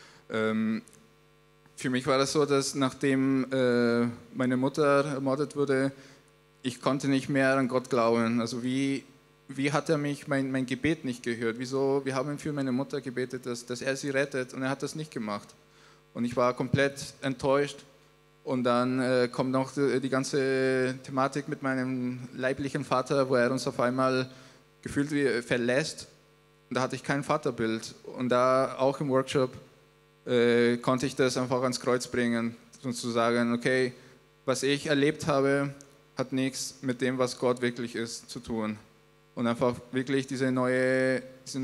Für mich war das so, dass nachdem meine Mutter ermordet wurde, ich konnte nicht mehr an Gott glauben. Also wie hat er mich, mein Gebet nicht gehört? Wieso? Wir haben für meine Mutter gebetet, dass er sie rettet und er hat das nicht gemacht. Und ich war komplett enttäuscht. Und dann kommt noch die ganze Thematik mit meinem leiblichen Vater, wo er uns auf einmal gefühlt wie verlässt. Und da hatte ich kein Vaterbild. Und da auch im Workshop konnte ich das einfach ans Kreuz bringen und zu sagen, okay, was ich erlebt habe, hat nichts mit dem, was Gott wirklich ist, zu tun. Und einfach wirklich dieses neue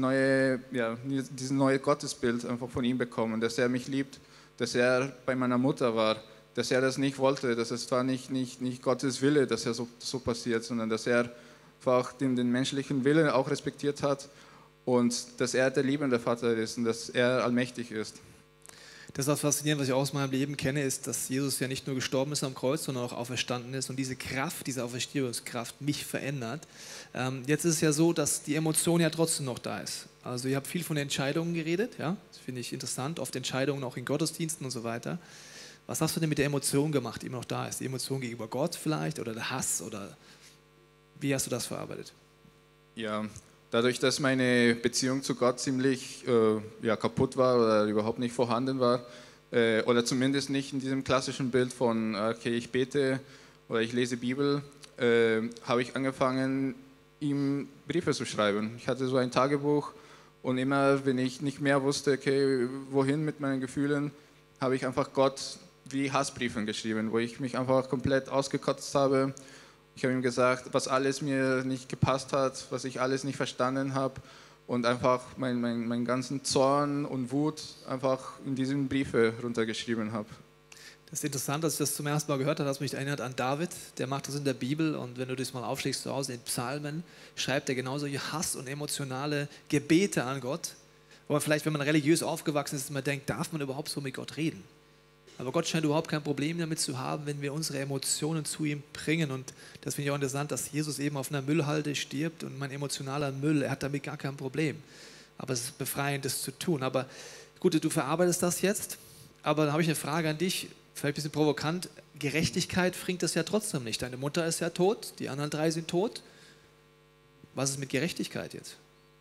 Gottesbild einfach von ihm bekommen, dass er mich liebt, dass er bei meiner Mutter war, dass er das nicht wollte, dass es war nicht Gottes Wille, dass er so passiert, sondern dass er einfach den menschlichen Willen auch respektiert hat und dass er der liebende Vater ist und dass er allmächtig ist. Das ist das Faszinierende, was ich aus meinem Leben kenne, ist, dass Jesus ja nicht nur gestorben ist am Kreuz, sondern auch auferstanden ist und diese Kraft, diese Auferstehungskraft mich verändert. Jetzt ist es ja so, dass die Emotion ja trotzdem noch da ist. Also ihr habt viel von Entscheidungen geredet, ja? Das finde ich interessant, oft Entscheidungen auch in Gottesdiensten und so weiter. Was hast du denn mit der Emotion gemacht, die immer noch da ist? Die Emotion gegenüber Gott vielleicht oder der Hass oder wie hast du das verarbeitet? Ja, dadurch, dass meine Beziehung zu Gott ziemlich kaputt war oder überhaupt nicht vorhanden war, oder zumindest nicht in diesem klassischen Bild von, okay, ich bete oder ich lese Bibel, habe ich angefangen, ihm Briefe zu schreiben. Ich hatte so ein Tagebuch und immer, wenn ich nicht mehr wusste, okay, wohin mit meinen Gefühlen, habe ich einfach Gott wie Hassbriefen geschrieben, wo ich mich einfach komplett ausgekotzt habe. Ich habe ihm gesagt, was alles mir nicht gepasst hat, was ich alles nicht verstanden habe und einfach meinen ganzen Zorn und Wut einfach in diesen Briefe runtergeschrieben habe. Das ist interessant, dass ich das zum ersten Mal gehört habe, das mich erinnert an David, der macht das in der Bibel und wenn du das mal aufschlägst zu Hause in Psalmen, schreibt er genau solche Hass- und emotionale Gebete an Gott. Aber vielleicht, wenn man religiös aufgewachsen ist, man denkt, darf man überhaupt so mit Gott reden? Aber Gott scheint überhaupt kein Problem damit zu haben, wenn wir unsere Emotionen zu ihm bringen. Und das finde ich auch interessant, dass Jesus eben auf einer Müllhalde stirbt und mein emotionaler Müll, er hat damit gar kein Problem. Aber es ist befreiend, das zu tun. Aber gut, du verarbeitest das jetzt. Aber dann habe ich eine Frage an dich, vielleicht ein bisschen provokant. Gerechtigkeit bringt das ja trotzdem nicht. Deine Mutter ist ja tot, die anderen 3 sind tot. Was ist mit Gerechtigkeit jetzt?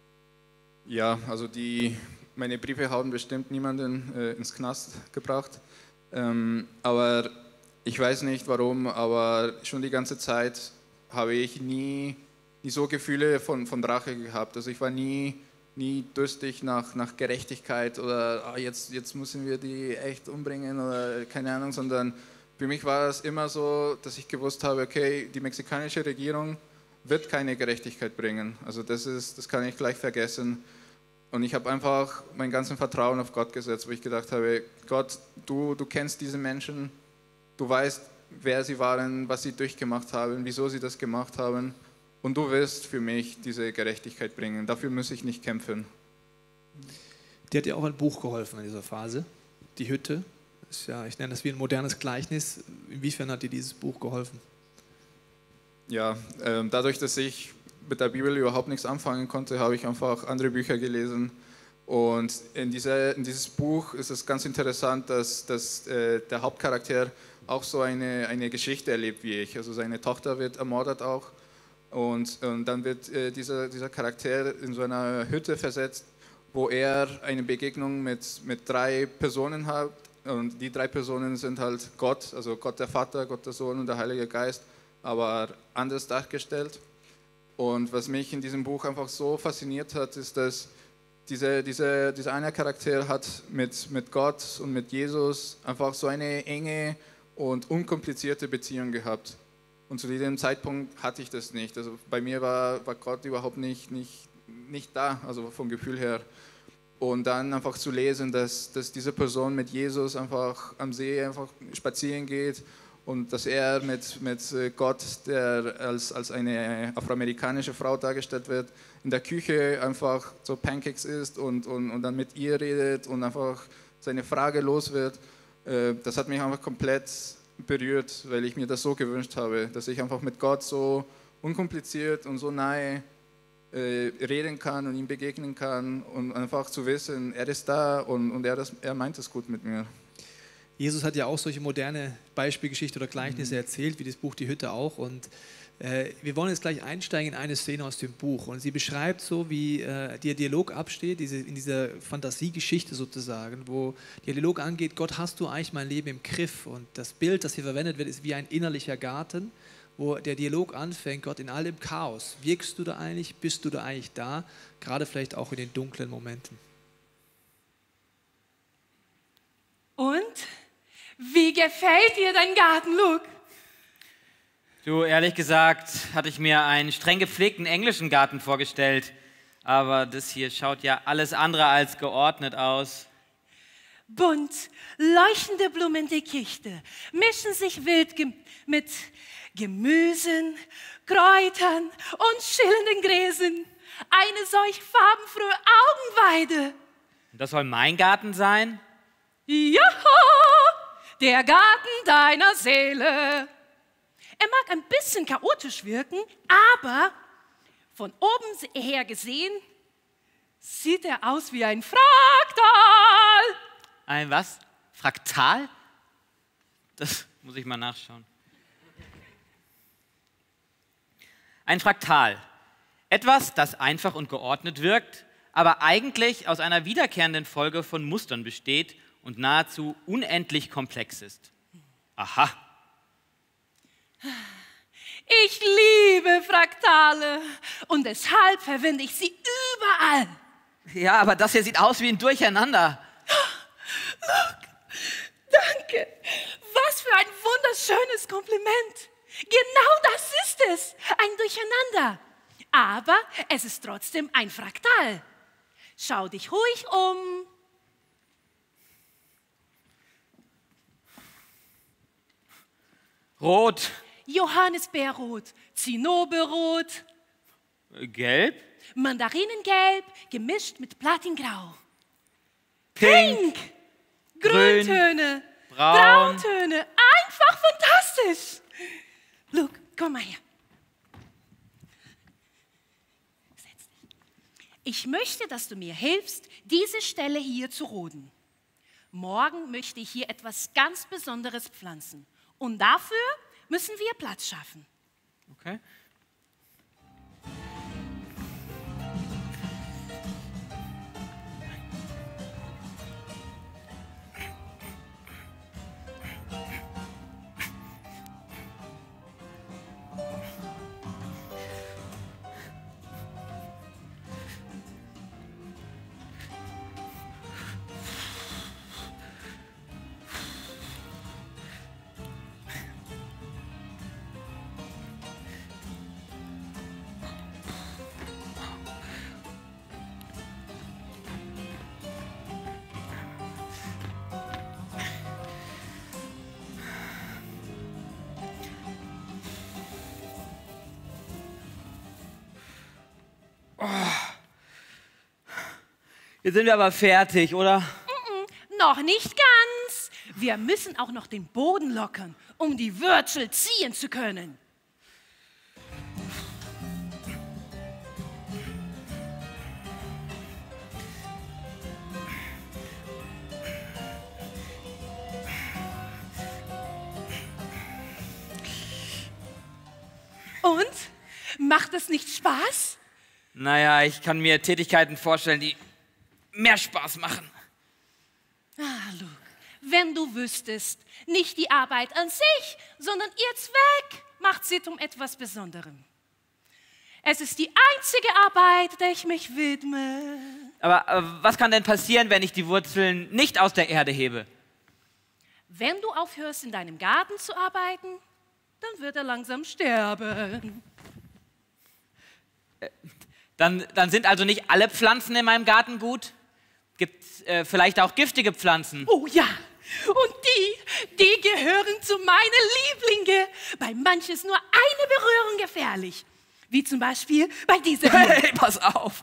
Ja, also meine Briefe haben bestimmt niemanden ins Knast gebracht. Aber ich weiß nicht warum, aber schon die ganze Zeit habe ich nie so Gefühle von Rache gehabt. Also ich war nie durstig nach Gerechtigkeit oder jetzt müssen wir die echt umbringen oder keine Ahnung, sondern für mich war es immer so, dass ich gewusst habe, okay, die mexikanische Regierung wird keine Gerechtigkeit bringen. Also das kann ich gleich vergessen. Und ich habe einfach mein ganzes Vertrauen auf Gott gesetzt, wo ich gedacht habe, Gott, du kennst diese Menschen, du weißt, wer sie waren, was sie durchgemacht haben, wieso sie das gemacht haben. Und du wirst für mich diese Gerechtigkeit bringen. Dafür muss ich nicht kämpfen. Dir hat ja auch ein Buch geholfen in dieser Phase, Die Hütte. Das ist ja, ich nenne das wie ein modernes Gleichnis. Inwiefern hat dir dieses Buch geholfen? Ja, dadurch, dass ich mit der Bibel überhaupt nichts anfangen konnte, habe ich einfach andere Bücher gelesen. Und in dieses Buch ist es ganz interessant, dass der Hauptcharakter auch so eine Geschichte erlebt wie ich. Also seine Tochter wird ermordet auch. Und dann wird dieser Charakter in so einer Hütte versetzt, wo er eine Begegnung mit 3 Personen hat. Und die 3 Personen sind halt Gott, also Gott der Vater, Gott der Sohn und der Heilige Geist, aber anders dargestellt. Und was mich in diesem Buch einfach so fasziniert hat, ist, dass dieser eine Charakter hat mit Gott und mit Jesus einfach so eine enge und unkomplizierte Beziehung gehabt. Und zu diesem Zeitpunkt hatte ich das nicht. Also bei mir war Gott überhaupt nicht da, also vom Gefühl her. Und dann einfach zu lesen, dass diese Person mit Jesus einfach am See einfach spazieren geht und dass er mit Gott, der als eine afroamerikanische Frau dargestellt wird, in der Küche einfach so Pancakes isst und dann mit ihr redet und einfach seine Frage los wird. Das hat mich einfach komplett berührt, weil ich mir das so gewünscht habe, dass ich einfach mit Gott so unkompliziert und so nahe reden kann und ihm begegnen kann und einfach zu wissen, er ist da und er meint es gut mit mir. Jesus hat ja auch solche moderne Beispielgeschichten oder Gleichnisse erzählt, wie das Buch Die Hütte auch. Und wir wollen jetzt gleich einsteigen in eine Szene aus dem Buch. Und sie beschreibt so, wie der Dialog absteht, in dieser Fantasiegeschichte sozusagen, wo der Dialog angeht, Gott, hast du eigentlich mein Leben im Griff? Und das Bild, das hier verwendet wird, ist wie ein innerlicher Garten, wo der Dialog anfängt, Gott, in all dem Chaos, wirkst du da eigentlich, bist du da eigentlich da? Gerade vielleicht auch in den dunklen Momenten. Und? Wie gefällt dir dein Garten, Luke? Du, ehrlich gesagt, hatte ich mir einen streng gepflegten englischen Garten vorgestellt. Aber das hier schaut ja alles andere als geordnet aus. Bunt, leuchtende Blumendickichte mischen sich wild mit Gemüsen, Kräutern und schillenden Gräsern. Eine solch farbenfrohe Augenweide. Und das soll mein Garten sein? Ja, der Garten deiner Seele. Er mag ein bisschen chaotisch wirken, aber von oben her gesehen sieht er aus wie ein Fraktal. Ein was? Fraktal? Das muss ich mal nachschauen. Ein Fraktal. Etwas, das einfach und geordnet wirkt, aber eigentlich aus einer wiederkehrenden Folge von Mustern besteht und nahezu unendlich komplex ist. Aha. Ich liebe Fraktale und deshalb verwende ich sie überall. Ja, aber das hier sieht aus wie ein Durcheinander. Look, danke. Was für ein wunderschönes Kompliment. Genau das ist es, ein Durcheinander. Aber es ist trotzdem ein Fraktal. Schau dich ruhig um. Rot. Johannisbeerrot, Zinnoberrot. Gelb. Mandarinengelb, gemischt mit Platingrau. Pink. Grüntöne. Braun. Brauntöne. Einfach fantastisch. Luke, komm mal her. Setz dich. Ich möchte, dass du mir hilfst, diese Stelle hier zu roden. Morgen möchte ich hier etwas ganz Besonderes pflanzen. Und dafür müssen wir Platz schaffen. Okay. Jetzt sind wir aber fertig, oder? Noch nicht ganz. Wir müssen auch noch den Boden lockern, um die Wurzel ziehen zu können. Und? Macht es nicht Spaß? Naja, ich kann mir Tätigkeiten vorstellen, die mehr Spaß machen. Ah, Luke, wenn du wüsstest, nicht die Arbeit an sich, sondern ihr Zweck macht sie zum etwas Besonderem. Es ist die einzige Arbeit, der ich mich widme. Aber was kann denn passieren, wenn ich die Wurzeln nicht aus der Erde hebe? Wenn du aufhörst, in deinem Garten zu arbeiten, dann wird er langsam sterben. Dann sind also nicht alle Pflanzen in meinem Garten gut? Gibt es vielleicht auch giftige Pflanzen? Oh ja, Und die gehören zu meinen Lieblingen. Bei manchen ist nur eine Berührung gefährlich. Wie zum Beispiel bei dieser hier. Hey, pass auf.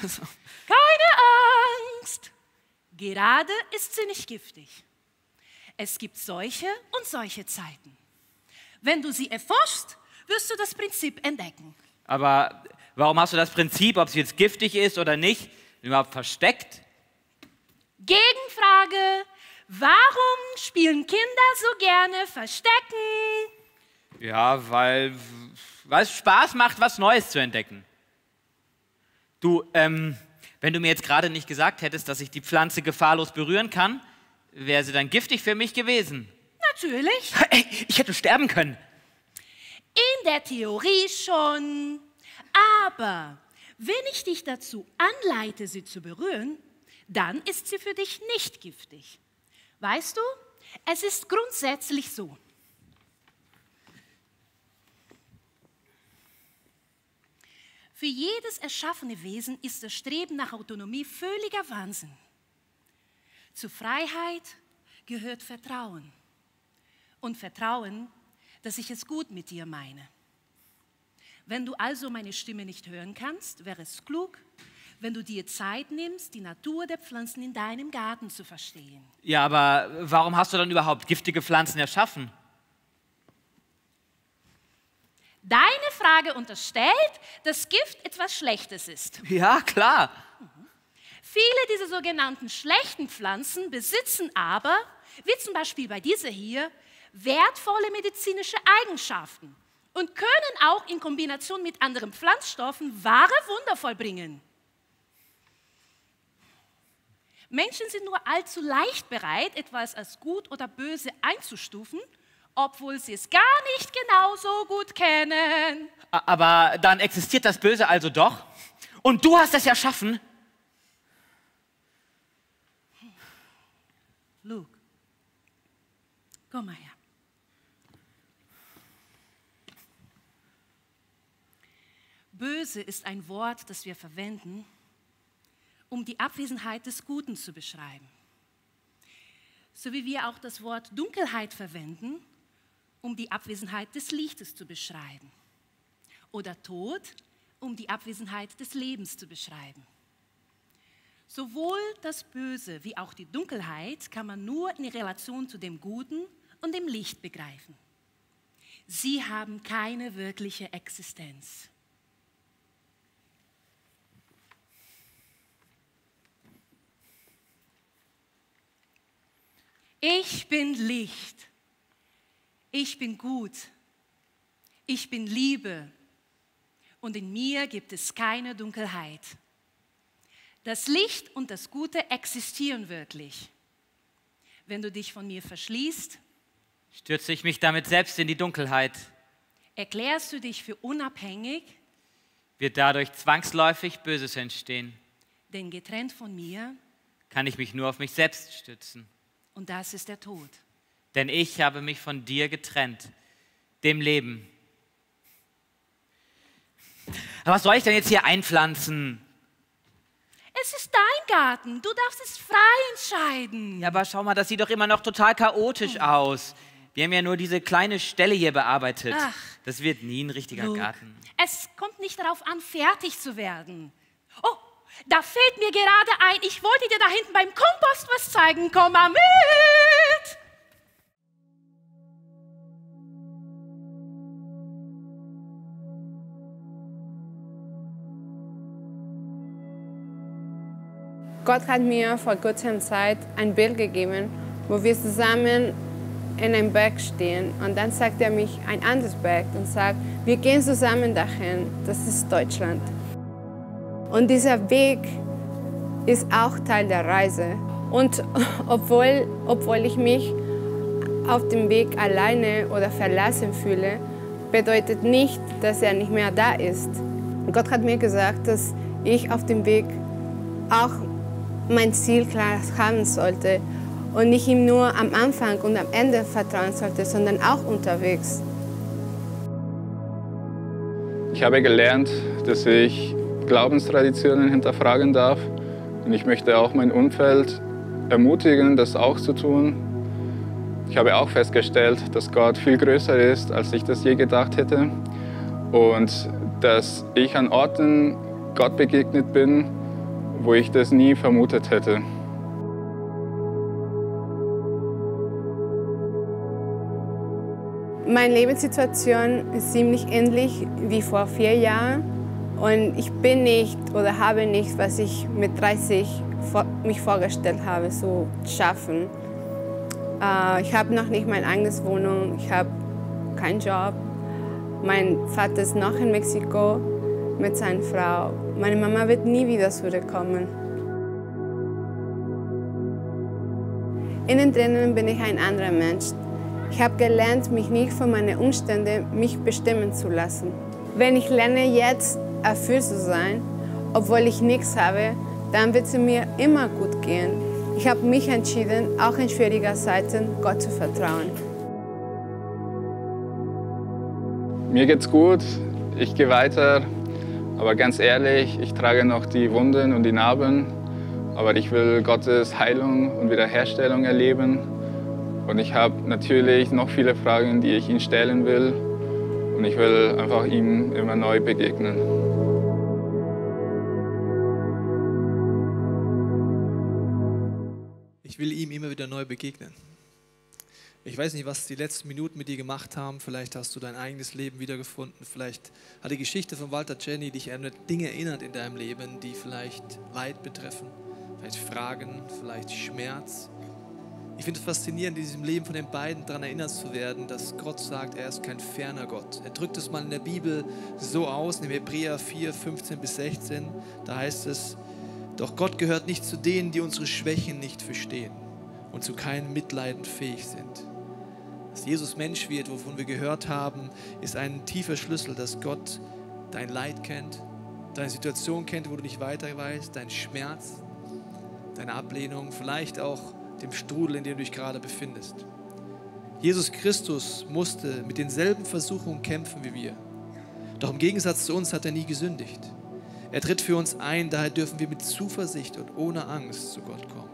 Keine Angst. Gerade ist sie nicht giftig. Es gibt solche und solche Zeiten. Wenn du sie erforschst, wirst du das Prinzip entdecken. Aber warum hast du das Prinzip, ob sie jetzt giftig ist oder nicht, überhaupt versteckt? Gegenfrage. Warum spielen Kinder so gerne Verstecken? Ja, weil es Spaß macht, was Neues zu entdecken. Du, wenn du mir jetzt gerade nicht gesagt hättest, dass ich die Pflanze gefahrlos berühren kann, wäre sie dann giftig für mich gewesen. Natürlich. Ey, ich hätte sterben können. In der Theorie schon. Aber wenn ich dich dazu anleite, sie zu berühren, dann ist sie für dich nicht giftig. Weißt du, es ist grundsätzlich so. Für jedes erschaffene Wesen ist das Streben nach Autonomie völliger Wahnsinn. Zur Freiheit gehört Vertrauen. Und Vertrauen, dass ich es gut mit dir meine. Wenn du also meine Stimme nicht hören kannst, wäre es klug, wenn du dir Zeit nimmst, die Natur der Pflanzen in deinem Garten zu verstehen. Ja, aber warum hast du dann überhaupt giftige Pflanzen erschaffen? Deine Frage unterstellt, dass Gift etwas Schlechtes ist. Ja, klar. Viele dieser sogenannten schlechten Pflanzen besitzen aber, wie zum Beispiel bei dieser hier, wertvolle medizinische Eigenschaften und können auch in Kombination mit anderen Pflanzstoffen wahre Wunder vollbringen. Menschen sind nur allzu leicht bereit, etwas als gut oder böse einzustufen, obwohl sie es gar nicht genauso gut kennen. Aber dann existiert das Böse also doch? Und du hast es erschaffen? Luke, komm mal her. Böse ist ein Wort, das wir verwenden, um die Abwesenheit des Guten zu beschreiben. So wie wir auch das Wort Dunkelheit verwenden, um die Abwesenheit des Lichtes zu beschreiben. Oder Tod, um die Abwesenheit des Lebens zu beschreiben. Sowohl das Böse wie auch die Dunkelheit kann man nur in Relation zu dem Guten und dem Licht begreifen. Sie haben keine wirkliche Existenz. Ich bin Licht. Ich bin gut. Ich bin Liebe. Und in mir gibt es keine Dunkelheit. Das Licht und das Gute existieren wirklich. Wenn du dich von mir verschließt, stürze ich mich damit selbst in die Dunkelheit. Erklärst du dich für unabhängig, wird dadurch zwangsläufig Böses entstehen. Denn getrennt von mir kann ich mich nur auf mich selbst stützen. Und das ist der Tod. Denn ich habe mich von dir getrennt, dem Leben. Aber was soll ich denn jetzt hier einpflanzen? Es ist dein Garten, du darfst es frei entscheiden. Ja, aber schau mal, das sieht doch immer noch total chaotisch aus. Wir haben ja nur diese kleine Stelle hier bearbeitet. Ach, das wird nie ein richtiger Luke, Garten. Es kommt nicht darauf an, fertig zu werden. Oh, da fällt mir gerade ein, ich wollte dir da hinten beim Kompost was zeigen. Komm mal mit! Gott hat mir vor kurzer Zeit ein Bild gegeben, wo wir zusammen in einem Berg stehen. Und dann sagt er mich ein anderes Berg und sagt, wir gehen zusammen dahin, das ist Deutschland. Und dieser Weg ist auch Teil der Reise. Und obwohl ich mich auf dem Weg alleine oder verlassen fühle, bedeutet nicht, dass er nicht mehr da ist. Und Gott hat mir gesagt, dass ich auf dem Weg auch mein Ziel klar haben sollte und nicht ihm nur am Anfang und am Ende vertrauen sollte, sondern auch unterwegs. Ich habe gelernt, dass ich Glaubenstraditionen hinterfragen darf und ich möchte auch mein Umfeld ermutigen, das auch zu tun. Ich habe auch festgestellt, dass Gott viel größer ist, als ich das je gedacht hätte. Und dass ich an Orten Gott begegnet bin, wo ich das nie vermutet hätte. Meine Lebenssituation ist ziemlich ähnlich wie vor 4 Jahren. Und ich bin nicht oder habe nicht, was ich mit 30 mich vorgestellt habe, zu schaffen. Ich habe noch nicht meine eigene Wohnung, ich habe keinen Job. Mein Vater ist noch in Mexiko mit seiner Frau. Meine Mama wird nie wieder zurückkommen. Innen drinnen bin ich ein anderer Mensch. Ich habe gelernt, mich nicht von meinen Umständen bestimmen zu lassen. Wenn ich lerne, jetzt erfüllt zu sein, obwohl ich nichts habe, dann wird es mir immer gut gehen. Ich habe mich entschieden, auch in schwierigen Zeiten Gott zu vertrauen. Mir geht's gut, ich gehe weiter, aber ganz ehrlich, ich trage noch die Wunden und die Narben, aber ich will Gottes Heilung und Wiederherstellung erleben. Und ich habe natürlich noch viele Fragen, die ich ihm stellen will. Und ich will einfach ihm immer neu begegnen. Ich will ihm immer wieder neu begegnen. Ich weiß nicht, was die letzten Minuten mit dir gemacht haben. Vielleicht hast du dein eigenes Leben wiedergefunden. Vielleicht hat die Geschichte von Walter Jenny dich an Dinge erinnert in deinem Leben, die vielleicht Leid betreffen, vielleicht Fragen, vielleicht Schmerz. Ich finde es faszinierend, in diesem Leben von den beiden daran erinnert zu werden, dass Gott sagt, er ist kein ferner Gott. Er drückt es mal in der Bibel so aus, in Hebräer 4, 15 bis 16. Da heißt es, doch Gott gehört nicht zu denen, die unsere Schwächen nicht verstehen und zu keinem Mitleiden fähig sind. Dass Jesus Mensch wird, wovon wir gehört haben, ist ein tiefer Schlüssel, dass Gott dein Leid kennt, deine Situation kennt, wo du nicht weiter weißt, deinen Schmerz, deine Ablehnung, vielleicht auch dem Strudel, in dem du dich gerade befindest. Jesus Christus musste mit denselben Versuchungen kämpfen wie wir. Doch im Gegensatz zu uns hat er nie gesündigt. Er tritt für uns ein, daher dürfen wir mit Zuversicht und ohne Angst zu Gott kommen.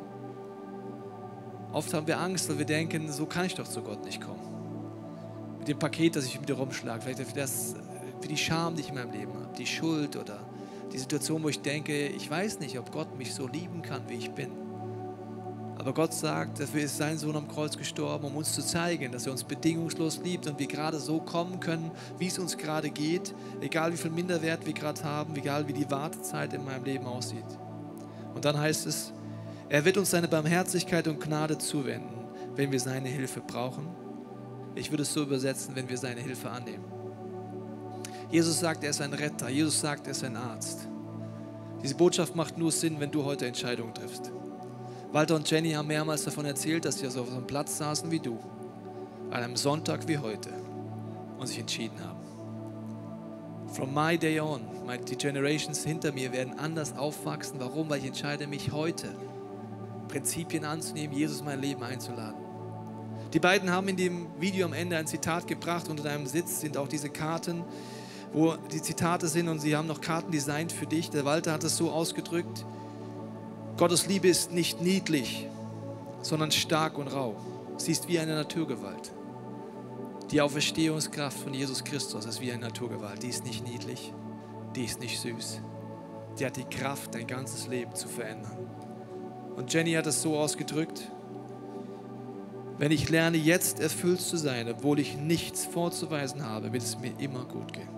Oft haben wir Angst, weil wir denken, so kann ich doch zu Gott nicht kommen. Mit dem Paket, das ich wieder rumschlage, vielleicht für die Scham, die ich in meinem Leben habe, die Schuld oder die Situation, wo ich denke, ich weiß nicht, ob Gott mich so lieben kann, wie ich bin. Aber Gott sagt, dafür ist sein Sohn am Kreuz gestorben, um uns zu zeigen, dass er uns bedingungslos liebt und wir gerade so kommen können, wie es uns gerade geht, egal wie viel Minderwert wir gerade haben, egal wie die Wartezeit in meinem Leben aussieht. Und dann heißt es, er wird uns seine Barmherzigkeit und Gnade zuwenden, wenn wir seine Hilfe brauchen. Ich würde es so übersetzen, wenn wir seine Hilfe annehmen. Jesus sagt, er ist ein Retter. Jesus sagt, er ist ein Arzt. Diese Botschaft macht nur Sinn, wenn du heute Entscheidungen triffst. Walter und Jenny haben mehrmals davon erzählt, dass sie auf so einem Platz saßen wie du, an einem Sonntag wie heute und sich entschieden haben. From my day on, die Generations hinter mir werden anders aufwachsen. Warum? Weil ich entscheide mich heute, Prinzipien anzunehmen, Jesus in mein Leben einzuladen. Die beiden haben in dem Video am Ende ein Zitat gebracht. Unter deinem Sitz sind auch diese Karten, wo die Zitate sind, und sie haben noch Karten designt für dich. Der Walter hat es so ausgedrückt: Gottes Liebe ist nicht niedlich, sondern stark und rau. Sie ist wie eine Naturgewalt. Die Auferstehungskraft von Jesus Christus ist wie eine Naturgewalt. Die ist nicht niedlich, die ist nicht süß. Die hat die Kraft, dein ganzes Leben zu verändern. Und Jenny hat es so ausgedrückt: Wenn ich lerne, jetzt erfüllt zu sein, obwohl ich nichts vorzuweisen habe, wird es mir immer gut gehen.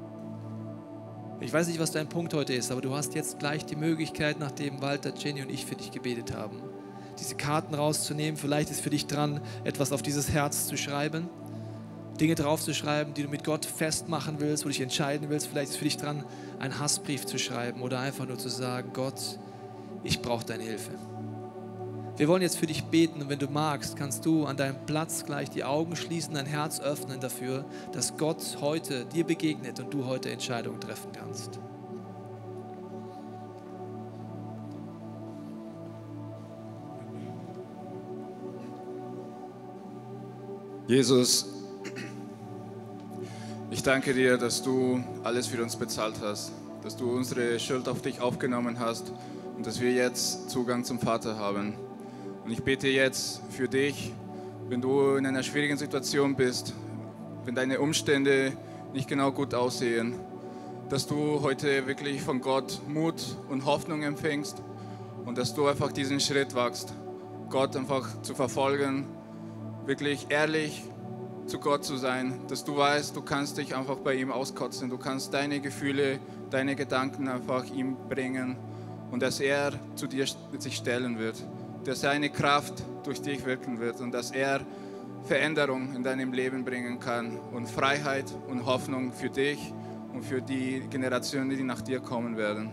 Ich weiß nicht, was dein Punkt heute ist, aber du hast jetzt gleich die Möglichkeit, nachdem Walter, Jenny und ich für dich gebetet haben, diese Karten rauszunehmen. Vielleicht ist für dich dran, etwas auf dieses Herz zu schreiben, Dinge draufzuschreiben, die du mit Gott festmachen willst, wo du dich entscheiden willst. Vielleicht ist für dich dran, einen Hassbrief zu schreiben oder einfach nur zu sagen: Gott, ich brauche deine Hilfe. Wir wollen jetzt für dich beten, und wenn du magst, kannst du an deinem Platz gleich die Augen schließen, dein Herz öffnen dafür, dass Gott heute dir begegnet und du heute Entscheidungen treffen kannst. Jesus, ich danke dir, dass du alles für uns bezahlt hast, dass du unsere Schuld auf dich aufgenommen hast und dass wir jetzt Zugang zum Vater haben. Und ich bete jetzt für dich, wenn du in einer schwierigen Situation bist, wenn deine Umstände nicht genau gut aussehen, dass du heute wirklich von Gott Mut und Hoffnung empfängst und dass du einfach diesen Schritt wagst, Gott einfach zu verfolgen, wirklich ehrlich zu Gott zu sein, dass du weißt, du kannst dich einfach bei ihm auskotzen, du kannst deine Gefühle, deine Gedanken einfach ihm bringen und dass er zu dir sich stellen wird, dass seine Kraft durch dich wirken wird und dass er Veränderung in deinem Leben bringen kann und Freiheit und Hoffnung für dich und für die Generationen, die nach dir kommen werden.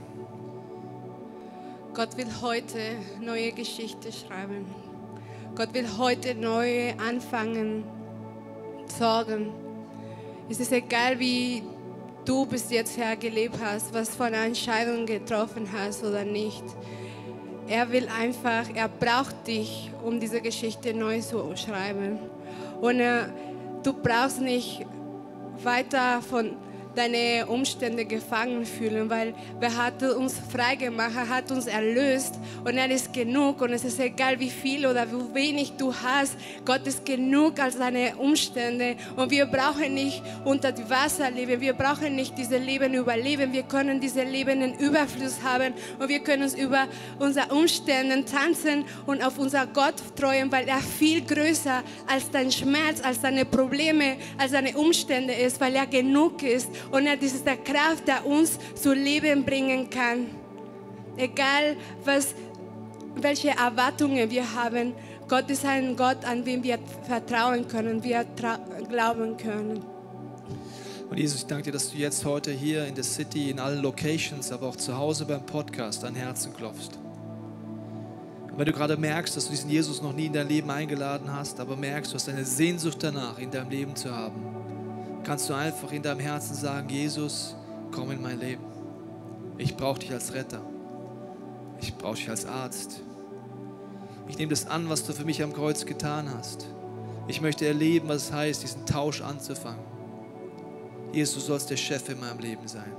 Gott will heute neue Geschichte schreiben. Gott will heute neu anfangen, sorgen. Es ist egal, wie du bis jetzt her gelebt hast, was für eine Entscheidung getroffen hast oder nicht. Er will einfach, er braucht dich, um diese Geschichte neu zu schreiben. Und du brauchst nicht weiter von deine Umstände gefangen fühlen, weil wer hat uns frei gemacht, er hat uns erlöst und er ist genug und es ist egal, wie viel oder wie wenig du hast, Gott ist genug als deine Umstände und wir brauchen nicht unter die Wasser leben, wir brauchen nicht diese Leben überleben, wir können diese Leben in Überfluss haben und wir können uns über unsere Umstände tanzen und auf unser Gott freuen, weil er viel größer als dein Schmerz, als deine Probleme, als deine Umstände ist, weil er genug ist. Und das ist die Kraft, die uns zu Leben bringen kann. Egal, welche Erwartungen wir haben, Gott ist ein Gott, an dem wir vertrauen können, wir glauben können. Und Jesus, ich danke dir, dass du jetzt heute hier in der City, in allen Locations, aber auch zu Hause beim Podcast dein Herzen klopfst. Und wenn du gerade merkst, dass du diesen Jesus noch nie in dein Leben eingeladen hast, aber merkst, du hast eine Sehnsucht danach, in deinem Leben zu haben, kannst du einfach in deinem Herzen sagen, Jesus, komm in mein Leben. Ich brauche dich als Retter. Ich brauche dich als Arzt. Ich nehme das an, was du für mich am Kreuz getan hast. Ich möchte erleben, was es heißt, diesen Tausch anzufangen. Jesus, du sollst der Chef in meinem Leben sein.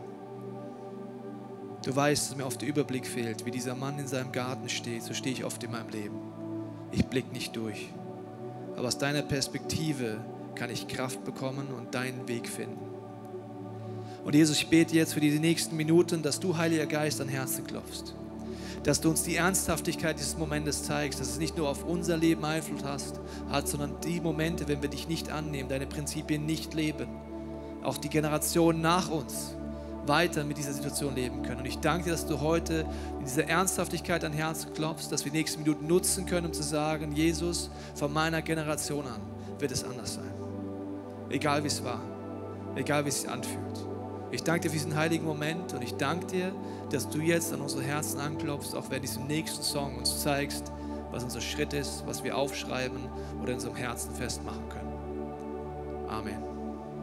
Du weißt, dass mir oft der Überblick fehlt, wie dieser Mann in seinem Garten steht, so stehe ich oft in meinem Leben. Ich blicke nicht durch. Aber aus deiner Perspektive kann ich Kraft bekommen und deinen Weg finden. Und Jesus, ich bete jetzt für diese nächsten Minuten, dass du, Heiliger Geist, an Herzen klopfst. Dass du uns die Ernsthaftigkeit dieses Momentes zeigst, dass es nicht nur auf unser Leben Einfluss hat, sondern die Momente, wenn wir dich nicht annehmen, deine Prinzipien nicht leben, auch die Generationen nach uns weiter mit dieser Situation leben können. Und ich danke dir, dass du heute in dieser Ernsthaftigkeit an Herzen klopfst, dass wir die nächsten Minuten nutzen können, um zu sagen, Jesus, von meiner Generation an wird es anders sein. Egal wie es war, egal wie es sich anfühlt. Ich danke dir für diesen heiligen Moment und ich danke dir, dass du jetzt an unsere Herzen anklopfst, auch während diesem nächsten Song uns zeigst, was unser Schritt ist, was wir aufschreiben oder in unserem Herzen festmachen können. Amen.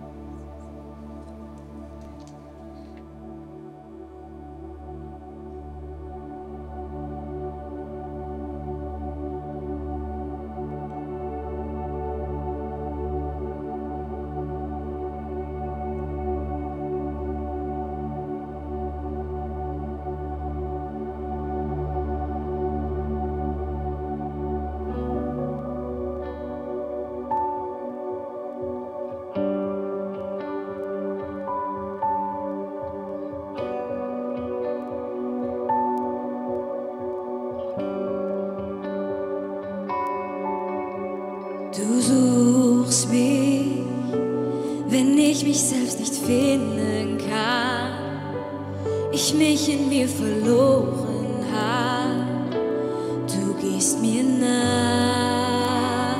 Du suchst mich, wenn ich mich selbst nicht finden kann, ich mich in mir verloren hab, du gehst mir nah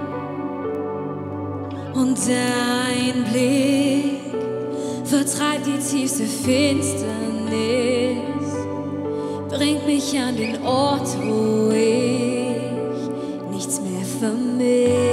und dein Blick vertreibt die tiefste Finsternis, bringt mich an den Ort, wo ich nichts mehr vermisse.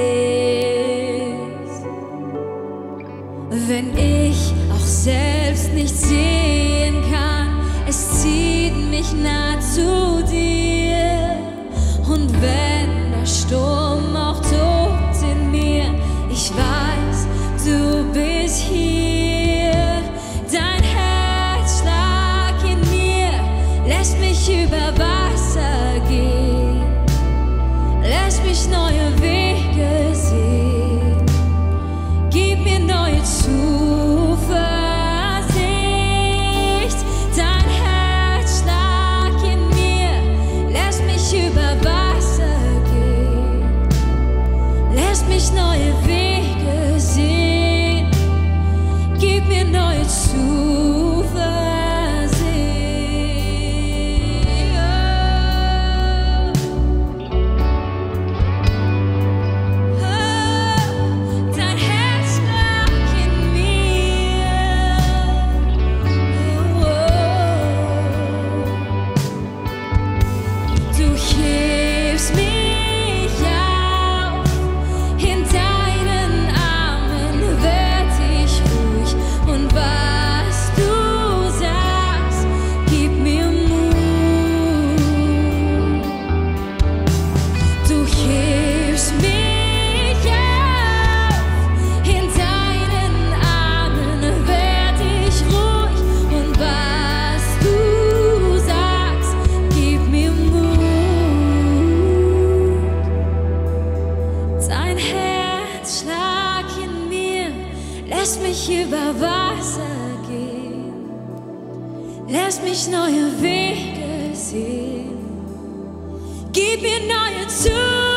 Wenn ich auch selbst nicht sehen kann, es zieht mich nah zu dir. Und wenn der Sturm auch tobt in mir, ich weiß, du bist hier. Dein Herzschlag in mir lässt mich über Wasser gehen, lässt mich neue Wege sehen. Lass mich neue Wege sehen. Gib mir neue Zukunft.